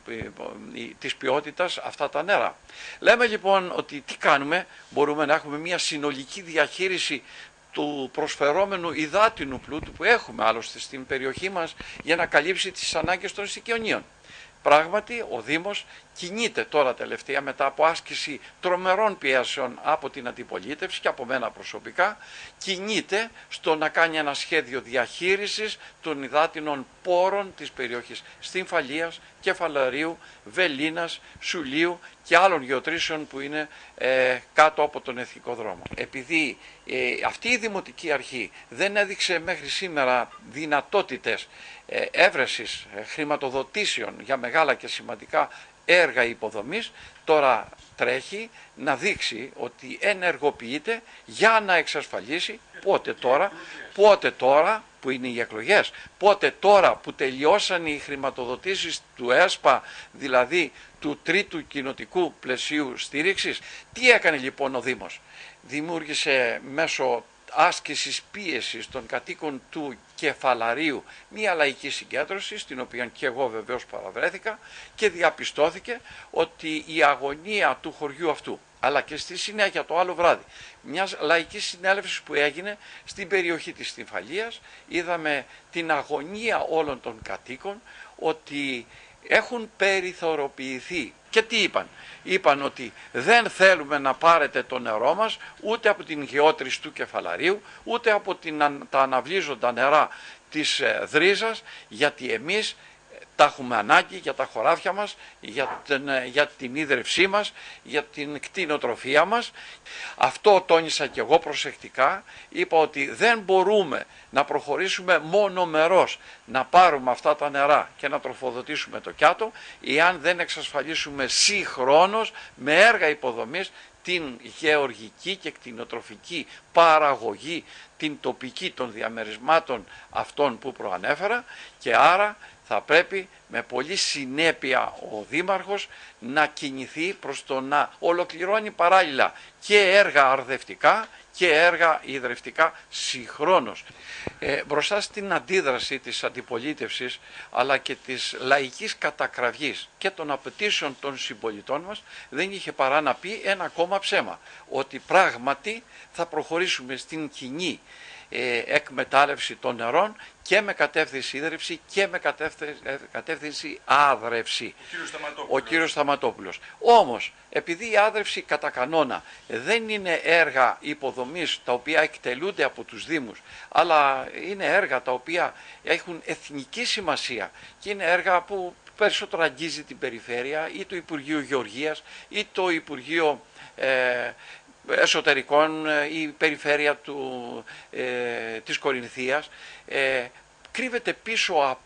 Speaker 13: η, της ποιότητας αυτά τα νερά. Λέμε λοιπόν ότι τι κάνουμε, μπορούμε να έχουμε μια συνολική διαχείριση του προσφερόμενου υδάτινου πλούτου που έχουμε άλλωστε στην περιοχή μας για να καλύψει τις ανάγκες των οικειονίων. Πράγματι, ο Δήμος κινείται τώρα τελευταία μετά από άσκηση τρομερών πιέσεων από την αντιπολίτευση και από μένα προσωπικά, κινείται στο να κάνει ένα σχέδιο διαχείρισης των υδάτινων πόρων της περιοχής Στυμφαλίας, Κεφαλαρίου, Βελίνας, Σουλίου και άλλων γεωτρήσεων που είναι ε, κάτω από τον Εθνικό Δρόμο. Επειδή ε, αυτή η Δημοτική Αρχή δεν έδειξε μέχρι σήμερα δυνατότητες ε, έβρεσης ε, χρηματοδοτήσεων για μεγάλα και σημαντικά έργα υποδομής, τώρα τρέχει να δείξει ότι ενεργοποιείται για να εξασφαλίσει πότε τώρα, πότε τώρα που είναι οι εκλογές, πότε τώρα που τελειώσαν οι χρηματοδοτήσεις του ΕΣΠΑ, δηλαδή του τρίτου κοινοτικού πλαισίου στήριξης. Τι έκανε λοιπόν ο Δήμος? Δημιούργησε μέσω άσκησης πίεσης των κατοίκων του Κεφαλαρίου μια λαϊκή συγκέντρωση, στην οποία και εγώ βεβαίως παραβρέθηκα, και διαπιστώθηκε ότι η αγωνία του χωριού αυτού, αλλά και στη συνέχεια το άλλο βράδυ, μιας λαϊκής συνέλευσης που έγινε στην περιοχή της Στυμφαλίας, είδαμε την αγωνία όλων των κατοίκων ότι έχουν περιθωριοποιηθεί. Και τι είπαν? Είπαν ότι δεν θέλουμε να πάρετε το νερό μας ούτε από την γεώτρηση του Κεφαλαρίου, ούτε από την, τα αναβλύζοντα νερά της ε, Δρίζας, γιατί εμείς τα έχουμε ανάγκη για τα χωράφια μας, για την, για την ίδρυυσή μας, για την κτηνοτροφία μας. Αυτό τόνισα και εγώ προσεκτικά. Είπα ότι δεν μπορούμε να προχωρήσουμε μονομερώς να πάρουμε αυτά τα νερά και να τροφοδοτήσουμε το Κιάτο, εάν δεν εξασφαλίσουμε συγχρόνως με έργα υποδομής την γεωργική και κτηνοτροφική παραγωγή, την τοπική των διαμερισμάτων αυτών που προανέφερα, και άρα θα πρέπει με πολύ συνέπεια ο Δήμαρχος να κινηθεί προς το να ολοκληρώνει παράλληλα και έργα αρδευτικά και έργα ιδρευτικά συγχρόνως. Ε, μπροστά στην αντίδραση της αντιπολίτευσης αλλά και της λαϊκής κατακραυγής και των απαιτήσεων των συμπολιτών μας, δεν είχε παρά να πει ένα ακόμα ψέμα, ότι πράγματι θα προχωρήσουμε στην κοινή ε, εκμετάλλευση των νερών και με κατεύθυνση ίδρυυση και με κατεύθυνση άδρευση. Ο κύριος Σταματόπουλος. Ο κύριος Σταματόπουλος. Όμως, επειδή η άδρευση κατά κανόνα δεν είναι έργα υποδομής τα οποία εκτελούνται από τους Δήμους, αλλά είναι έργα τα οποία έχουν εθνική σημασία και είναι έργα που περισσότερο αγγίζει την περιφέρεια ή το Υπουργείο Γεωργίας ή το Υπουργείο ε, Εσωτερικών, η περιφέρεια του, ε, της Κορινθίας, ε, κρύβεται πίσω από αυτή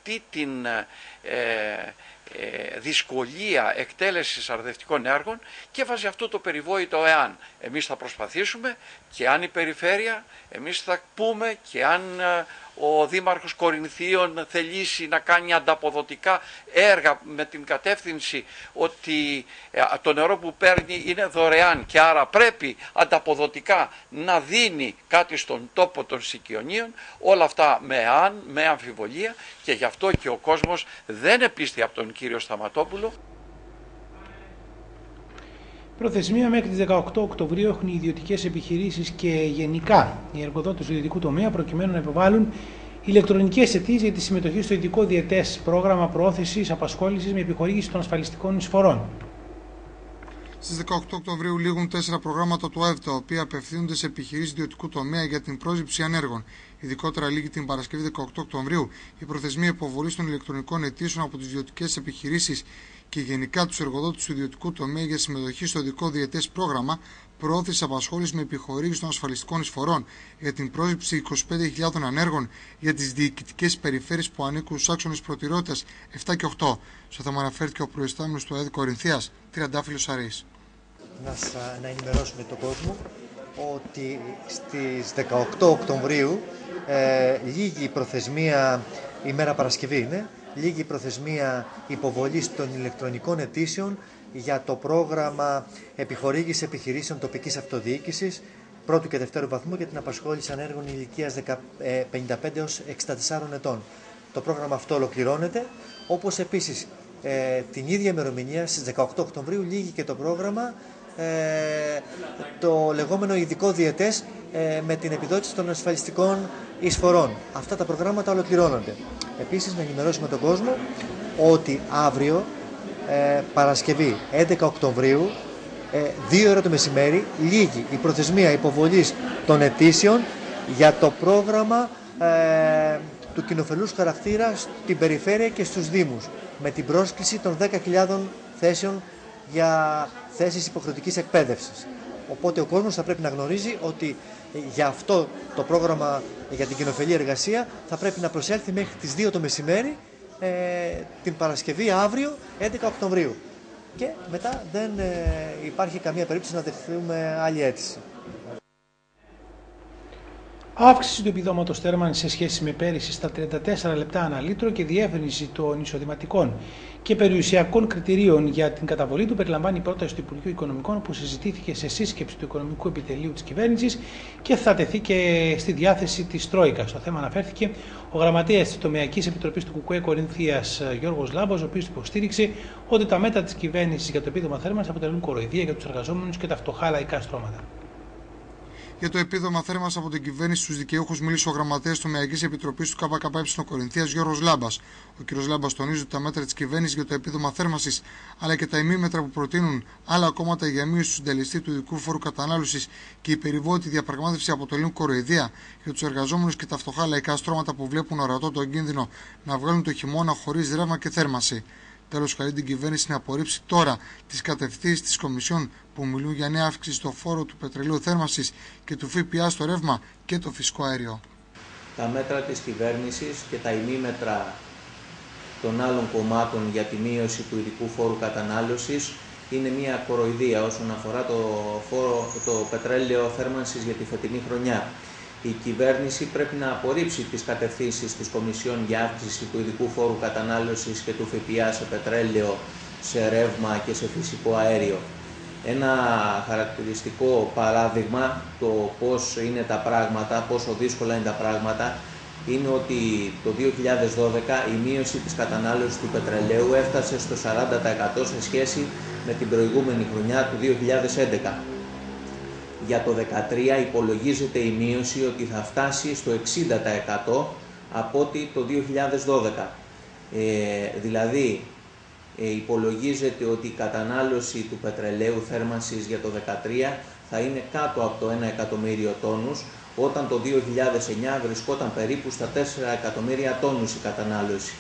Speaker 13: αυτή την ε, ε, δυσκολία εκτέλεσης αρδευτικών έργων και έβαζε αυτό το περιβόητο εάν. Εμείς θα προσπαθήσουμε και αν η περιφέρεια, εμείς θα πούμε και αν ε, ο Δήμαρχος Κορινθίων θελήσει να κάνει ανταποδοτικά έργα με την κατεύθυνση ότι το νερό που παίρνει είναι δωρεάν και άρα πρέπει ανταποδοτικά να δίνει κάτι στον τόπο των Σικιονίων, όλα αυτά με αν, με αμφιβολία, και γι' αυτό και ο κόσμος δεν επίστη από τον κύριο Σταματόπουλο.
Speaker 1: Προθεσμία μέχρι τις δεκαοκτώ Οκτωβρίου έχουν οι ιδιωτικές επιχειρήσεις και γενικά οι εργοδότες του ιδιωτικού τομέα προκειμένου να υποβάλουν ηλεκτρονικές αιτήσεις για τη συμμετοχή στο ειδικό διετές πρόγραμμα προώθησης απασχόλησης με επιχορήγηση των ασφαλιστικών εισφορών.
Speaker 2: Στις δεκαοκτώ Οκτωβρίου λήγουν τέσσερα προγράμματα του ΑΕΒ, τα οποία απευθύνονται σε επιχειρήσεις ιδιωτικού τομέα για την πρόσληψη ανέργων. Ειδικότερα λήγει την Παρασκευή δεκαοκτώ Οκτωβρίου η προθεσμία υποβολής των ηλεκτρονικών αιτήσεων από τις ιδιωτικές επιχειρήσεις και γενικά τους εργοδότες του ιδιωτικού τομέα για συμμετοχή στο ειδικό διετές πρόγραμμα προώθησης απασχόλησης με επιχορήγηση των ασφαλιστικών εισφορών για την πρόσληψη είκοσι πέντε χιλιάδων ανέργων για τις διοικητικές περιφέρειες που ανήκουν στους άξονες προτεραιότητας επτά και οκτώ. Στο θέμα αναφέρθηκε ο προϊστάμενος του ΑΕΔ Κορινθίας, Τριαντάφυλλος Αρής.
Speaker 14: Να, να ενημερώσουμε τον κόσμο ότι στις δεκαοκτώ Οκτωβρίου ε, λήγει η προθεσμία, ημέρα Παρασκευή είναι, λήγει η προθεσμία υποβολής των ηλεκτρονικών αιτήσεων για το πρόγραμμα επιχορήγησης επιχειρήσεων τοπικής αυτοδιοίκησης πρώτου και δευτέρου βαθμού για την απασχόληση ανέργων ηλικίας πενήντα πέντε έως εξήντα τεσσάρων ετών. Το πρόγραμμα αυτό ολοκληρώνεται, όπως επίσης ε, την ίδια ημερομηνία στις δεκαοκτώ Οκτωβρίου λήγει και το πρόγραμμα ε, το λεγόμενο ειδικό διετές ε, με την επιδότηση των ασφαλιστικών εισφορών. Αυτά τα προγράμματα ολοκληρώνονται. Επίσης να ενημερώσουμε τον κόσμο ότι αύριο ε, Παρασκευή έντεκα Οκτωβρίου ε, δύο ώρα το μεσημέρι λήγει η προθεσμία υποβολής των αιτήσεων για το πρόγραμμα ε, του κοινοφελούς χαρακτήρα στην περιφέρεια και στους Δήμους με την πρόσκληση των δέκα χιλιάδων θέσεων για θέσεις υποχρεωτικής εκπαίδευσης. Οπότε ο κόσμος θα πρέπει να γνωρίζει ότι για αυτό το πρόγραμμα για την κοινοφελή εργασία θα πρέπει να προσέλθει μέχρι τις δύο το μεσημέρι ε, την Παρασκευή αύριο έντεκα Οκτωβρίου. Και μετά δεν ε, υπάρχει καμία περίπτωση να δεχθούμε άλλη αίτηση.
Speaker 1: Αύξηση του επιδόματος θέρμανσης σε σχέση με πέρυσι στα τριάντα τέσσερα λεπτά ανά λίτρο και διεύρυνση των εισοδηματικών και περιουσιακών κριτηρίων για την καταβολή του περιλαμβάνει η πρόταση του Υπουργείου Οικονομικών που συζητήθηκε σε σύσκεψη του Οικονομικού Επιτελείου της Κυβέρνησης και θα τεθεί και στη διάθεση της Τρόικας. Στο θέμα αναφέρθηκε ο γραμματέας της Τομεακής Επιτροπής του ΚΚΕ Κορινθίας Γιώργος Λάμπος, ο οποίος υποστήριξε ότι τα μέτρα της κυβέρνησης για το επίδομα θέρμανσης αποτελούν κοροϊδία για τους εργαζόμενους και τα φτωχά λαϊκά στρώματα.
Speaker 2: Για το επίδομα θέρμανσης από την κυβέρνηση στους δικαιούχους μίλησε ο γραμματέας της Τομεακής Επιτροπής του ΚΚΕ Κορινθίας Γιώργος Λάμπας. Ο κ. Λάμπας τονίζει ότι τα μέτρα της κυβέρνησης για το επίδομα θέρμανσης αλλά και τα ημίμετρα που προτείνουν άλλα κόμματα για μείωση του συντελεστή του ειδικού φόρου κατανάλωσης και η περιβόητη διαπραγμάτευση αποτελούν κοροϊδία για τους εργαζόμενους και τα φτωχά λαϊκά στρώματα που βλέπουν ορατό τον κίνδυνο να βγάλουν το χειμώνα χωρίς ρεύμα και θέρμανση. Τέλος, καλεί την κυβέρνηση να απορρίψει τώρα τις κατευθύνσεις της Κομισιόν που μιλούν για νέα αύξηση στο φόρο του πετρελαίου θέρμανσης και του ΦΠΑ στο ρεύμα και το φυσικό αέριο.
Speaker 15: Τα μέτρα της κυβέρνησης και τα ημίμετρα των άλλων κομμάτων για τη μείωση του ειδικού φόρου κατανάλωσης είναι μια κοροϊδία όσον αφορά το, φόρο, το πετρέλαιο θέρμανσης για τη φετινή χρονιά. Η κυβέρνηση πρέπει να απορρίψει τις κατευθύνσεις της Κομισιόν για αύξηση του ειδικού φόρου κατανάλωσης και του ΦΠΑ σε πετρέλαιο, σε ρεύμα και σε φυσικό αέριο. Ένα χαρακτηριστικό παράδειγμα το πώς είναι τα πράγματα, πόσο δύσκολα είναι τα πράγματα, είναι ότι το δύο χιλιάδες δώδεκα η μείωση της κατανάλωσης του πετρελαίου έφτασε στο σαράντα τοις εκατό σε σχέση με την προηγούμενη χρονιά του δύο χιλιάδες έντεκα. Για το δύο χιλιάδες δεκατρία υπολογίζεται η μείωση ότι θα φτάσει στο εξήντα τοις εκατό από ότι το δύο χιλιάδες δώδεκα. Ε, δηλαδή ε, υπολογίζεται ότι η κατανάλωση του πετρελαίου θέρμανσης για το δύο χιλιάδες δεκατρία θα είναι κάτω από το ένα εκατομμύριο τόνους, όταν το δύο χιλιάδες εννιά βρισκόταν περίπου στα τέσσερα εκατομμύρια τόνους η κατανάλωση.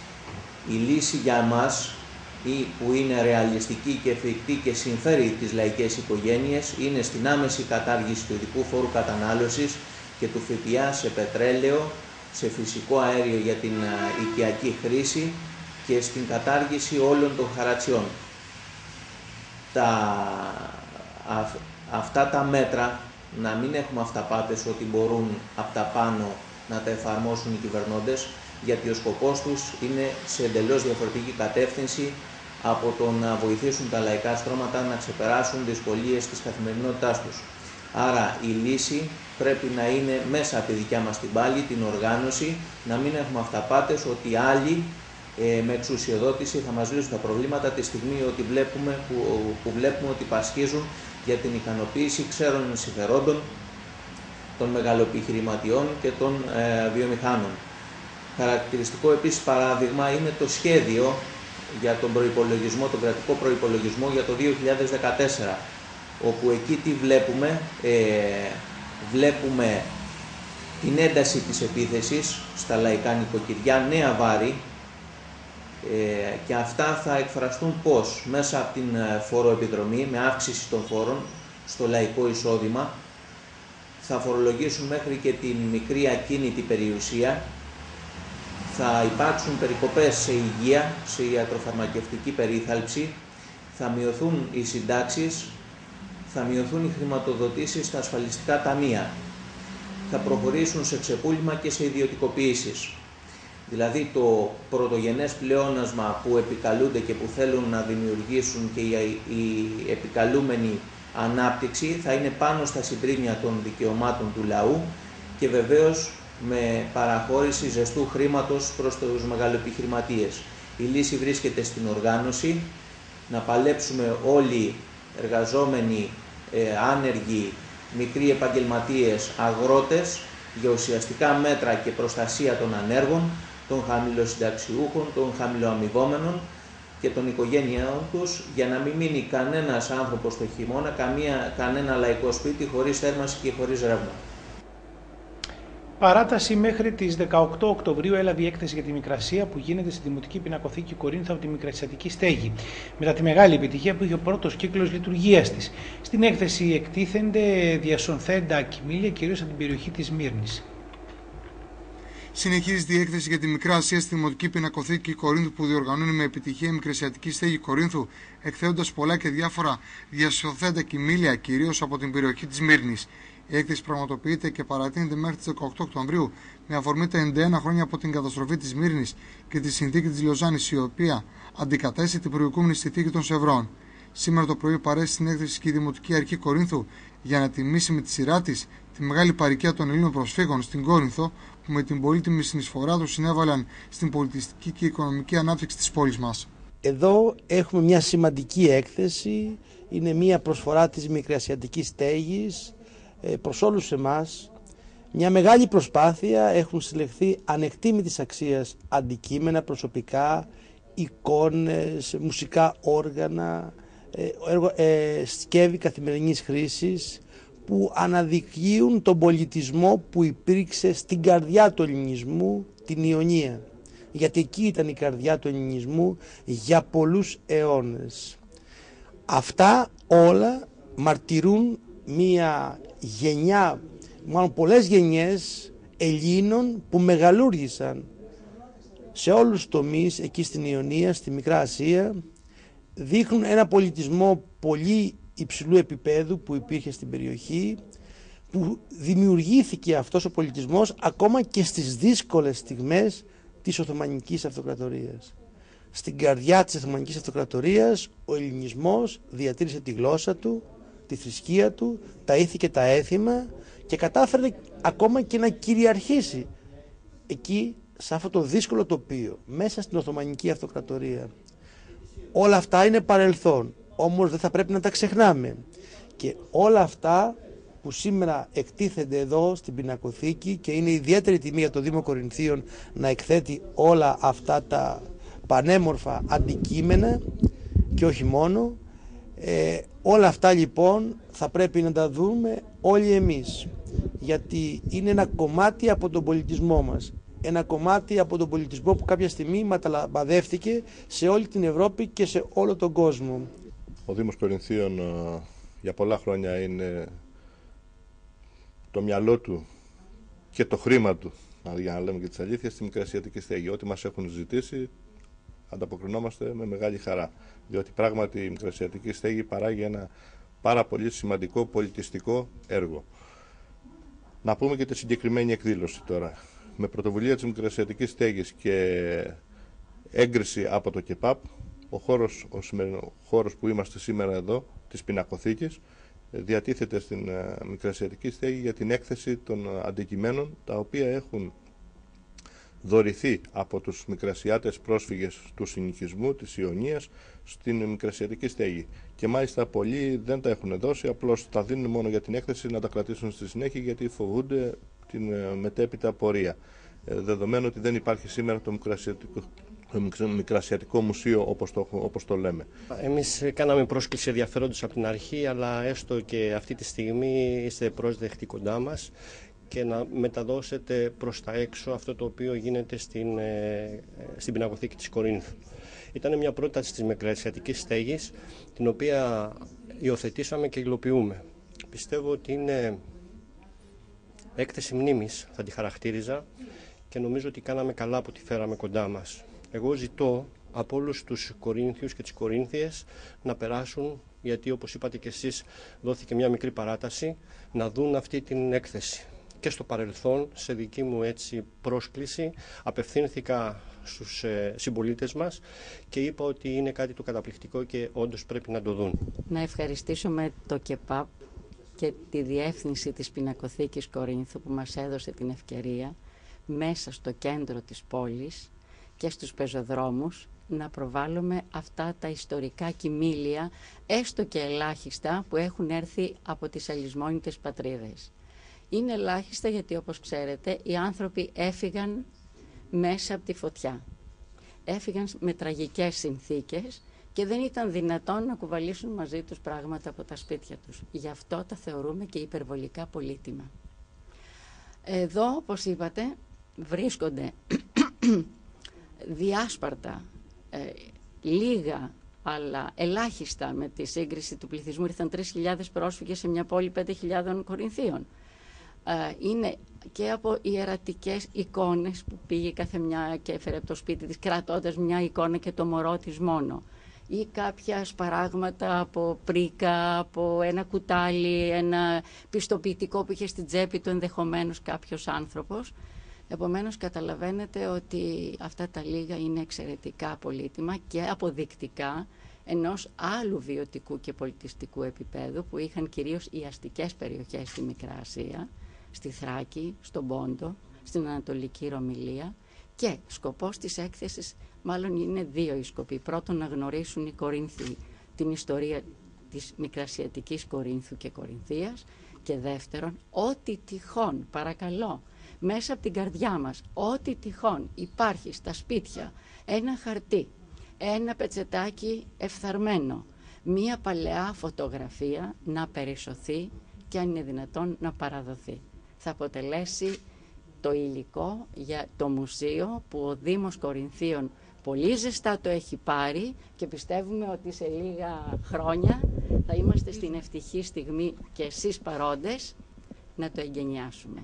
Speaker 15: Η λύση για μας, ή που είναι ρεαλιστική και εφικτή και συμφέρει τις λαϊκές οικογένειες, είναι στην άμεση κατάργηση του ειδικού φόρου κατανάλωσης και του ΦΠΑ σε πετρέλαιο, σε φυσικό αέριο για την οικιακή χρήση και στην κατάργηση όλων των χαρατσιών. Τα, α, αυτά τα μέτρα, να μην έχουμε αυταπάτες ότι μπορούν από τα πάνω να τα εφαρμόσουν οι κυβερνώντες, γιατί ο σκοπός τους είναι σε εντελώς διαφορετική κατεύθυνση από το να βοηθήσουν τα λαϊκά στρώματα να ξεπεράσουν δυσκολίες της καθημερινότητάς τους. Άρα η λύση πρέπει να είναι μέσα από τη δικιά μας την πάλη, την οργάνωση, να μην έχουμε αυταπάτες ότι άλλοι ε, με εξουσιοδότηση θα μας λύσουν τα προβλήματα τη στιγμή ότι βλέπουμε, που, που βλέπουμε ότι πασχίζουν για την ικανοποίηση ξέρων συμφερόντων των μεγαλοεπιχειρηματιών και των ε, βιομηχάνων. Χαρακτηριστικό επίσης παράδειγμα είναι το σχέδιο για τον προϋπολογισμό, τον κρατικό προϋπολογισμό για το δύο χιλιάδες δεκατέσσερα, όπου εκεί τι βλέπουμε, ε, βλέπουμε την ένταση της επίθεσης στα λαϊκά νοικοκυριά, νέα βάρη, ε, και αυτά θα εκφραστούν πώς? Μέσα από την φοροεπιδρομή, με αύξηση των φόρων στο λαϊκό εισόδημα, θα φορολογήσουν μέχρι και την μικρή ακίνητη περιουσία, θα υπάρξουν περικοπές σε υγεία, σε ιατροφαρμακευτική περίθαλψη, θα μειωθούν οι συντάξεις, θα μειωθούν οι χρηματοδοτήσεις στα ασφαλιστικά ταμεία, θα προχωρήσουν σε ξεπούλημα και σε ιδιωτικοποιήσεις. Δηλαδή το πρωτογενές πλεόνασμα που επικαλούνται και που θέλουν να δημιουργήσουν και οι επικαλούμενοι ανάπτυξη θα είναι πάνω στα συντρίμμια των δικαιωμάτων του λαού και βεβαίως με παραχώρηση ζεστού χρήματος προς τους μεγαλοεπιχειρηματίες. Η λύση βρίσκεται στην οργάνωση, να παλέψουμε όλοι εργαζόμενοι, ε, άνεργοι, μικροί επαγγελματίες, αγρότες για ουσιαστικά μέτρα και προστασία των ανέργων, των χαμηλοσυνταξιούχων, των χαμηλοαμοιβόμενων και των οικογένειών τους, για να μην μείνει κανένας άνθρωπος το χειμώνα, καμία, κανένα λαϊκό σπίτι χωρίς θέρμανση και χωρίς ρεύμα.
Speaker 1: Παράταση μέχρι τις δεκαοκτώ Οκτωβρίου έλαβε η έκθεση για τη Μικρασία που γίνεται στη Δημοτική Πινακοθήκη Κορίνθου από τη Μικρασιατική Στέγη, μετά τη μεγάλη επιτυχία που είχε ο πρώτος κύκλος λειτουργίας της. Στην έκθεση εκτίθενται διασωνθέντα κοιμήλια, κυρίως από την περιοχή της Μύρνης.
Speaker 2: Συνεχίζεται η έκθεση για τη Μικρά Ασία στη Δημοτική Πινακοθήκη Κορίνθου που διοργανώνει με επιτυχία η Μικρασιατική Στέγη Κορίνθου, εκθέτοντας πολλά και διάφορα διασωθέντα κοιμήλια, κυρίως από την περιοχή της Μύρνης. Η έκθεση πραγματοποιείται και παρατείνεται μέχρι τις δεκαοκτώ Οκτωβρίου με αφορμή τα ενενήντα ένα χρόνια από την καταστροφή της Μύρνης και τη συνθήκη της Λοζάνης, η οποία αντικατέστησε την προηγούμενη συνθήκη των Σευρών. Σήμερα το πρωί παρέστη στην έκθεση και η Δημοτική Αρχή Κορίνθου για να τιμήσει με τη σειρά της τη μεγάλη παροικία των Ελλήνων προσφύγων στην Κόρινθο, που με την πολύτιμη συνεισφορά του συνέβαλαν στην πολιτιστική και οικονομική ανάπτυξη της πόλης μας.
Speaker 8: Εδώ έχουμε μια σημαντική έκθεση, είναι μια προσφορά της Μικρασιατικής Στέγης προς όλους εμάς. Μια μεγάλη προσπάθεια, έχουν συλλεχθεί ανεκτήμητης αξίας αντικείμενα, προσωπικά, εικόνες, μουσικά όργανα, ε, σκεύη καθημερινής χρήσης που αναδεικνύουν τον πολιτισμό που υπήρξε στην καρδιά του ελληνισμού, την Ιωνία. Γιατί εκεί ήταν η καρδιά του ελληνισμού για πολλούς αιώνες. Αυτά όλα μαρτυρούν μία γενιά, μάλλον πολλές γενιές Ελλήνων που μεγαλούργησαν σε όλους τους τομείς εκεί στην Ιωνία, στη Μικρά Ασία. Δείχνουν ένα πολιτισμό πολύ υψηλού επίπεδου που υπήρχε στην περιοχή, που δημιουργήθηκε αυτός ο πολιτισμός ακόμα και στις δύσκολες στιγμές της Οθωμανικής Αυτοκρατορίας. Στην καρδιά της Οθωμανικής Αυτοκρατορίας ο ελληνισμός διατήρησε τη γλώσσα του, τη θρησκεία του, τα ήθη και τα έθιμα και κατάφερε ακόμα και να κυριαρχήσει εκεί σε αυτό το δύσκολο τοπίο, μέσα στην Οθωμανική Αυτοκρατορία. Όλα αυτά είναι παρελθόν, όμως δεν θα πρέπει να τα ξεχνάμε. Και όλα αυτά που σήμερα εκτίθενται εδώ στην Πινακοθήκη, και είναι ιδιαίτερη τιμή για το Δήμο Κορινθίων να εκθέτει όλα αυτά τα πανέμορφα αντικείμενα και όχι μόνο, ε, όλα αυτά λοιπόν θα πρέπει να τα δούμε όλοι εμείς, γιατί είναι ένα κομμάτι από τον πολιτισμό μας. Ένα κομμάτι από τον πολιτισμό που κάποια στιγμή μεταλαμπαδεύτηκε σε όλη την Ευρώπη και σε όλο τον κόσμο.
Speaker 10: Ο Δήμος Κορινθίων για πολλά χρόνια είναι το μυαλό του και το χρήμα του για να λέμε και τις αλήθειες, στη μικρασιατική στέγη. Ό,τι μας έχουν ζητήσει, ανταποκρινόμαστε με μεγάλη χαρά. Διότι πράγματι η μικρασιατική στέγη παράγει ένα πάρα πολύ σημαντικό πολιτιστικό έργο. Να πούμε και τη συγκεκριμένη εκδήλωση τώρα. Με πρωτοβουλία της μικρασιατικής στέγης και έγκριση από το ΚΕΠΑΠ, ο χώρος, ο σημερινό, χώρος που είμαστε σήμερα εδώ, της πινακοθήκης, διατίθεται στην μικρασιατική στέγη για την έκθεση των αντικειμένων τα οποία έχουν δωρηθεί από τους μικρασιάτες πρόσφυγες του συνοικισμού της Ιωνίας στην μικρασιατική στέγη. Και μάλιστα πολλοί δεν τα έχουν δώσει, απλώς τα δίνουν μόνο για την έκθεση να τα κρατήσουν στη συνέχεια, γιατί φοβούνται την μετέπειτα πορεία. Δεδομένου ότι δεν υπάρχει σήμερα το μικρασιατικό, το μικρασιατικό μουσείο όπως το, όπως το λέμε.
Speaker 16: Εμείς κάναμε πρόσκληση ενδιαφέροντος από την αρχή, αλλά έστω και αυτή τη στιγμή είστε πρόσδεκτοι κοντά μας και να μεταδώσετε προς τα έξω αυτό το οποίο γίνεται στην, ε, στην πινακοθήκη της Κορίνθου. Ήταν μια πρόταση της μικρασιατικής στέγης, την οποία υιοθετήσαμε και υλοποιούμε. Πιστεύω ότι είναι έκθεση μνήμης, θα τη χαρακτήριζα, και νομίζω ότι κάναμε καλά που τη φέραμε κοντά μας. Εγώ ζητώ από όλους τους Κορίνθιους και τις Κορίνθιες να περάσουν, γιατί όπως είπατε και εσείς δόθηκε μια μικρή παράταση, να δουν αυτή την έκθεση. Και στο παρελθόν, σε δική μου έτσι πρόσκληση, απευθύνθηκα στους ε, συμπολίτες μας και είπα ότι είναι κάτι το καταπληκτικό και όντως πρέπει να το δουν.
Speaker 17: Να ευχαριστήσω με το ΚΕΠΑΠ και τη διεύθυνση της Πινακοθήκης Κορίνθου που μας έδωσε την ευκαιρία μέσα στο κέντρο της πόλης και στους πεζοδρόμους να προβάλλουμε αυτά τα ιστορικά κοιμήλια, έστω και ελάχιστα, που έχουν έρθει από τις αλλισμόνητες πατρίδες. Είναι ελάχιστα γιατί, όπως ξέρετε, οι άνθρωποι έφυγαν μέσα από τη φωτιά. Έφυγαν με τραγικές συνθήκες και δεν ήταν δυνατόν να κουβαλήσουν μαζί τους πράγματα από τα σπίτια τους. Γι' αυτό τα θεωρούμε και υπερβολικά πολύτιμα. Εδώ, όπως είπατε, βρίσκονται διάσπαρτα, ε, λίγα, αλλά ελάχιστα με τη σύγκριση του πληθυσμού. Ήρθαν τρεις χιλιάδες πρόσφυγες σε μια πόλη πέντε χιλιάδων Κορινθίων. Ε, είναι και από ιερατικές εικόνες που πήγε κάθε μια και έφερε από το σπίτι της κρατώντας μια εικόνα και το μωρό της μόνο, ή κάποια σπαράγματα από πρίκα, από ένα κουτάλι, ένα πιστοποιητικό που είχε στην τσέπη του ενδεχομένως κάποιος άνθρωπος. Επομένως καταλαβαίνετε ότι αυτά τα λίγα είναι εξαιρετικά πολύτιμα και αποδεικτικά ενός άλλου βιωτικού και πολιτιστικού επίπεδου που είχαν κυρίως οι αστικές περιοχές στη Μικρά Ασία, στη Θράκη, στον Πόντο, στην Ανατολική Ρωμυλία, και σκοπός της έκθεσης μάλλον είναι δύο οι σκοποί. Πρώτον, να γνωρίσουν οι Κορίνθιοι την ιστορία της Μικρασιατικής Κορίνθου και Κορινθίας, και δεύτερον, ό,τι τυχόν, παρακαλώ, μέσα από την καρδιά μας, ό,τι τυχόν υπάρχει στα σπίτια, ένα χαρτί, ένα πετσετάκι εφθαρμένο, μία παλαιά φωτογραφία, να περισσωθεί και αν είναι δυνατόν να παραδοθεί. Θα αποτελέσει το υλικό για το μουσείο που ο Δήμος Κορινθίων πολύ ζεστά το έχει πάρει και πιστεύουμε ότι σε λίγα χρόνια θα είμαστε στην ευτυχή στιγμή και εσείς παρόντες να το εγκαινιάσουμε.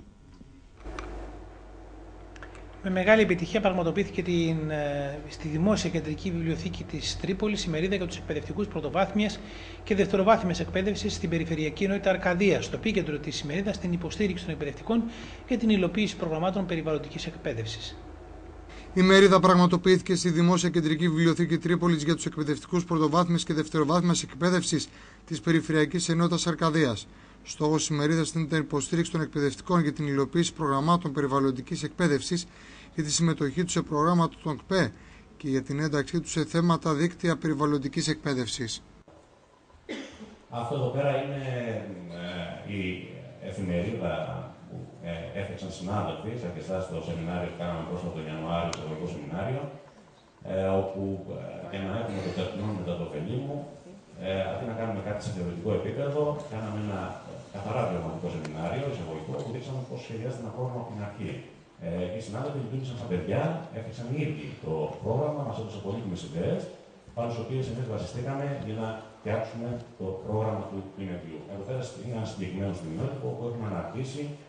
Speaker 1: Με μεγάλη επιτυχία πραγματοποιήθηκε την, στη Δημόσια Κεντρική Βιβλιοθήκη της Τρίπολης η μερίδα για τους εκπαιδευτικούς πρωτοβάθμιας και δευτεροβάθμιας εκπαίδευσης στην περιφερειακή ενότητα Αρκαδίας, στο επίκεντρο της ημερίδας στην υποστήριξη των εκπαιδευτικών και την υλοποίηση προγραμμάτων περιβαλλοντικής εκπαίδευσης.
Speaker 2: Η μερίδα πραγματοποιήθηκε στη Δημόσια Κεντρική Βιβλιοθήκη Τρίπολης για τους εκπαιδευτικούς πρωτοβάθμιας και δευτεροβάθμιας εκπαίδευσης της περιφερειακής ενότητας Αρκαδίας. Στόχος της ημερίδας είναι η υποστήριξη των εκπαιδευτικών για την υλοποίηση προγραμμάτων περιβαλλοντικής εκπαίδευσης, για τη συμμετοχή τους σε προγράμματα των ΚΠΕ και για την ένταξή τους σε θέματα δίκτυα περιβαλλοντικής εκπαίδευσης.
Speaker 18: Αυτό εδώ πέρα είναι ε, η εφημερίδα που ε, έφτιαξαν συνάδελφοι σε αρκετά στο σεμινάριο που κάναμε πρόσφατο τον Ιανουάριο, το Ευρωπαϊκό Σεμινάριο, ε, όπου ε, για να έχουμε το τερπινό μετά το μου, ε, αντί να κάνουμε κάτι σε θεωρητικό επίπεδο, κάναμε ένα καθαρά βιωματικό σεμινάριο, εισαγωγικό, που δείξαμε πώς σχεδιάζεται ένα πρόγραμμα από την αρχή. Ε, οι συνάδελφοι λειτουργήσαν σαν παιδιά, έφτιαξαν οι ίδιοι το πρόγραμμα, μας έδωσαν πολύτιμες ιδέες, πάνω στις οποίες εμείς βασιστήκαμε για να φτιάξουμε το πρόγραμμα του Πινεκιού. Εδώ πέρα είναι ένα συγκεκριμένο στιγμιότυπο που έχουμε αναρτήσει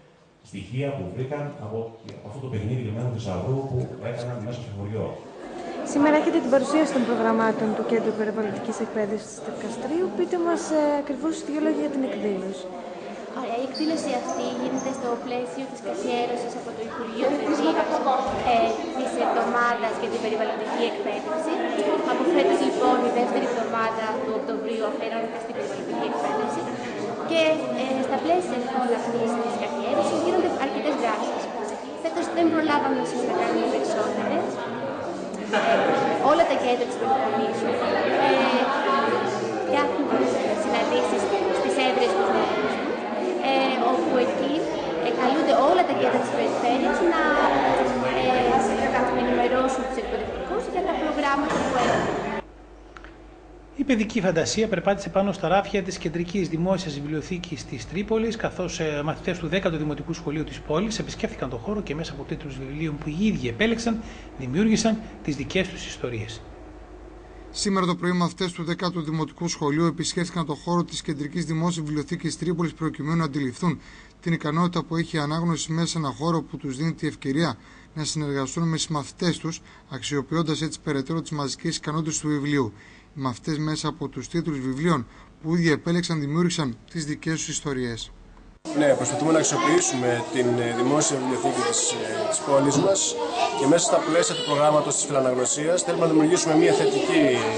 Speaker 18: στοιχεία που βρήκαν από, από αυτό το παιχνίδι λιμένου θησαυρού που έκαναν μέσα στο χωριό.
Speaker 19: Σήμερα έχετε την παρουσίαση των προγραμμάτων του Κέντρου Περιβαλλοντικής Εκπαίδευσης του Δικαστηρίου. Πείτε μας ε, ακριβώς δύο λόγια για την εκδήλωση.
Speaker 20: Ωραία, η εκδήλωση αυτή γίνεται στο πλαίσιο της καθιέρωσης από το Υπουργείο Παιδείας ε, της εβδομάδας για την περιβαλλοντική εκπαίδευση. Από φέτος λοιπόν η δεύτερη εβδομάδα του Οκτωβρίου αφιερώνεται στην περιβαλλοντική εκπαίδευση. Και ε, στα πλαίσια λοιπόν αυτής της καθιέρωσης γίνονται αρκετές δράσεις. Φέτος δεν προλάβαμε να κάνουμε περισσότερες. Ε, όλα τα κέντρα της Πελοποννήσου ε, φτιάχνουν συναντήσεις στις έδρες του Εθνικού, ε, όπου εκεί ε, καλούνται όλα τα κέντρα της περιφέρειας να ε, ενημερώσουν τους εκπαιδευτικούς για τα προγράμματα που έχουν.
Speaker 1: Η παιδική φαντασία περπάτησε πάνω στα ράφια της Κεντρικής Δημόσιας Βιβλιοθήκης της Τρίπολης, καθώς ε, μαθητές του δέκατου Δημοτικού Σχολείου της πόλης επισκέφθηκαν τον χώρο και μέσα από τίτλους βιβλίων που οι ίδιοι επέλεξαν, δημιούργησαν τις δικές τους ιστορίες.
Speaker 2: Σήμερα το πρωί, μαθητές του δέκατου Δημοτικού Σχολείου επισκέφθηκαν τον χώρο της Κεντρικής Δημόσιας Βιβλιοθήκης Τρίπολης προκειμένου να αντιληφθούν την ικανότητα που έχει η ανάγνωση μέσα σε ένα χώρο που τους δίνει τη ευκαιρία να συνεργαστούν με συμμαθητές τους, αξιοποιώντας έτσι περαιτέρω τις μαζικές ικανότητες του βιβλίου. Οι μαθητές μέσα από τους τίτλους βιβλίων που ήδη επέλεξαν δημιούργησαν τις δικές τους ιστορίες.
Speaker 21: Ναι, προσπαθούμε να αξιοποιήσουμε την δημόσια βιβλιοθήκη της, της πόλης μας και μέσα στα πλαίσια του προγράμματος της φιλαναγνωσίας θέλουμε να δημιουργήσουμε μια θετική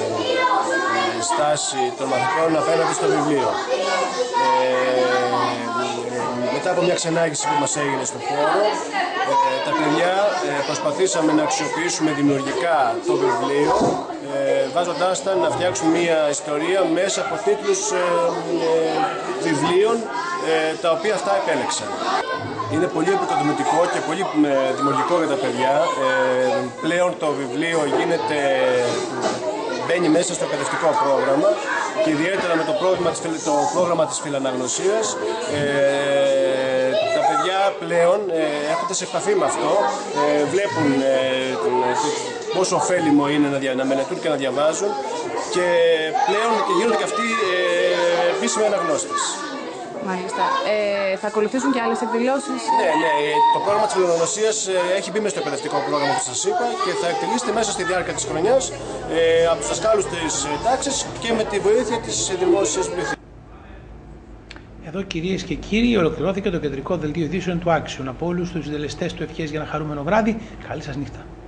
Speaker 21: στάση των μαθητών απέναντι στο βιβλίο. Ε, μετά από μια ξενάγηση που μας έγινε στον χώρο, ε, τα παιδιά ε, προσπαθήσαμε να αξιοποιήσουμε δημιουργικά το βιβλίο, ε, βάζοντάς τα να φτιάξουν μια ιστορία μέσα από τίτλους ε, ε, βιβλίων ε, τα οποία αυτά επέλεξαν. Είναι πολύ επικοδομητικό και πολύ ε, δημιουργικό για τα παιδιά. Ε, πλέον το βιβλίο γίνεται, μπαίνει μέσα στο εκπαιδευτικό πρόγραμμα και ιδιαίτερα με το, το πρόγραμμα της φιλαναγνωσίας. Ε, τα παιδιά πλέον ε, έρχονται σε επαφή με αυτό, ε, βλέπουν ε, πόσο ωφέλιμο είναι να, δια, να μελετούν και να διαβάζουν και πλέον και γίνονται και αυτοί ε, επίσημοι αναγνώστες.
Speaker 22: Μάλιστα. Ε, θα ακολουθήσουν και άλλες εκδηλώσεις.
Speaker 21: Ναι, ναι. Το πρόγραμμα της φιλαναγνωσίας έχει μπει μες στο εκπαιδευτικό πρόγραμμα που σας είπα και θα εκτελήσετε μέσα στη διάρκεια της χρονιάς ε, από τους δασκάλους της τάξης και με τη βοήθεια της δημόσιας βιβλιοθήκης.
Speaker 1: Εδώ, κυρίες και κύριοι, ολοκληρώθηκε το κεντρικό δελτίο ειδήσεων του Άξιον. Από όλους τους συντελεστές του ευχές για ένα χαρούμενο βράδυ, καλή σας νύχτα.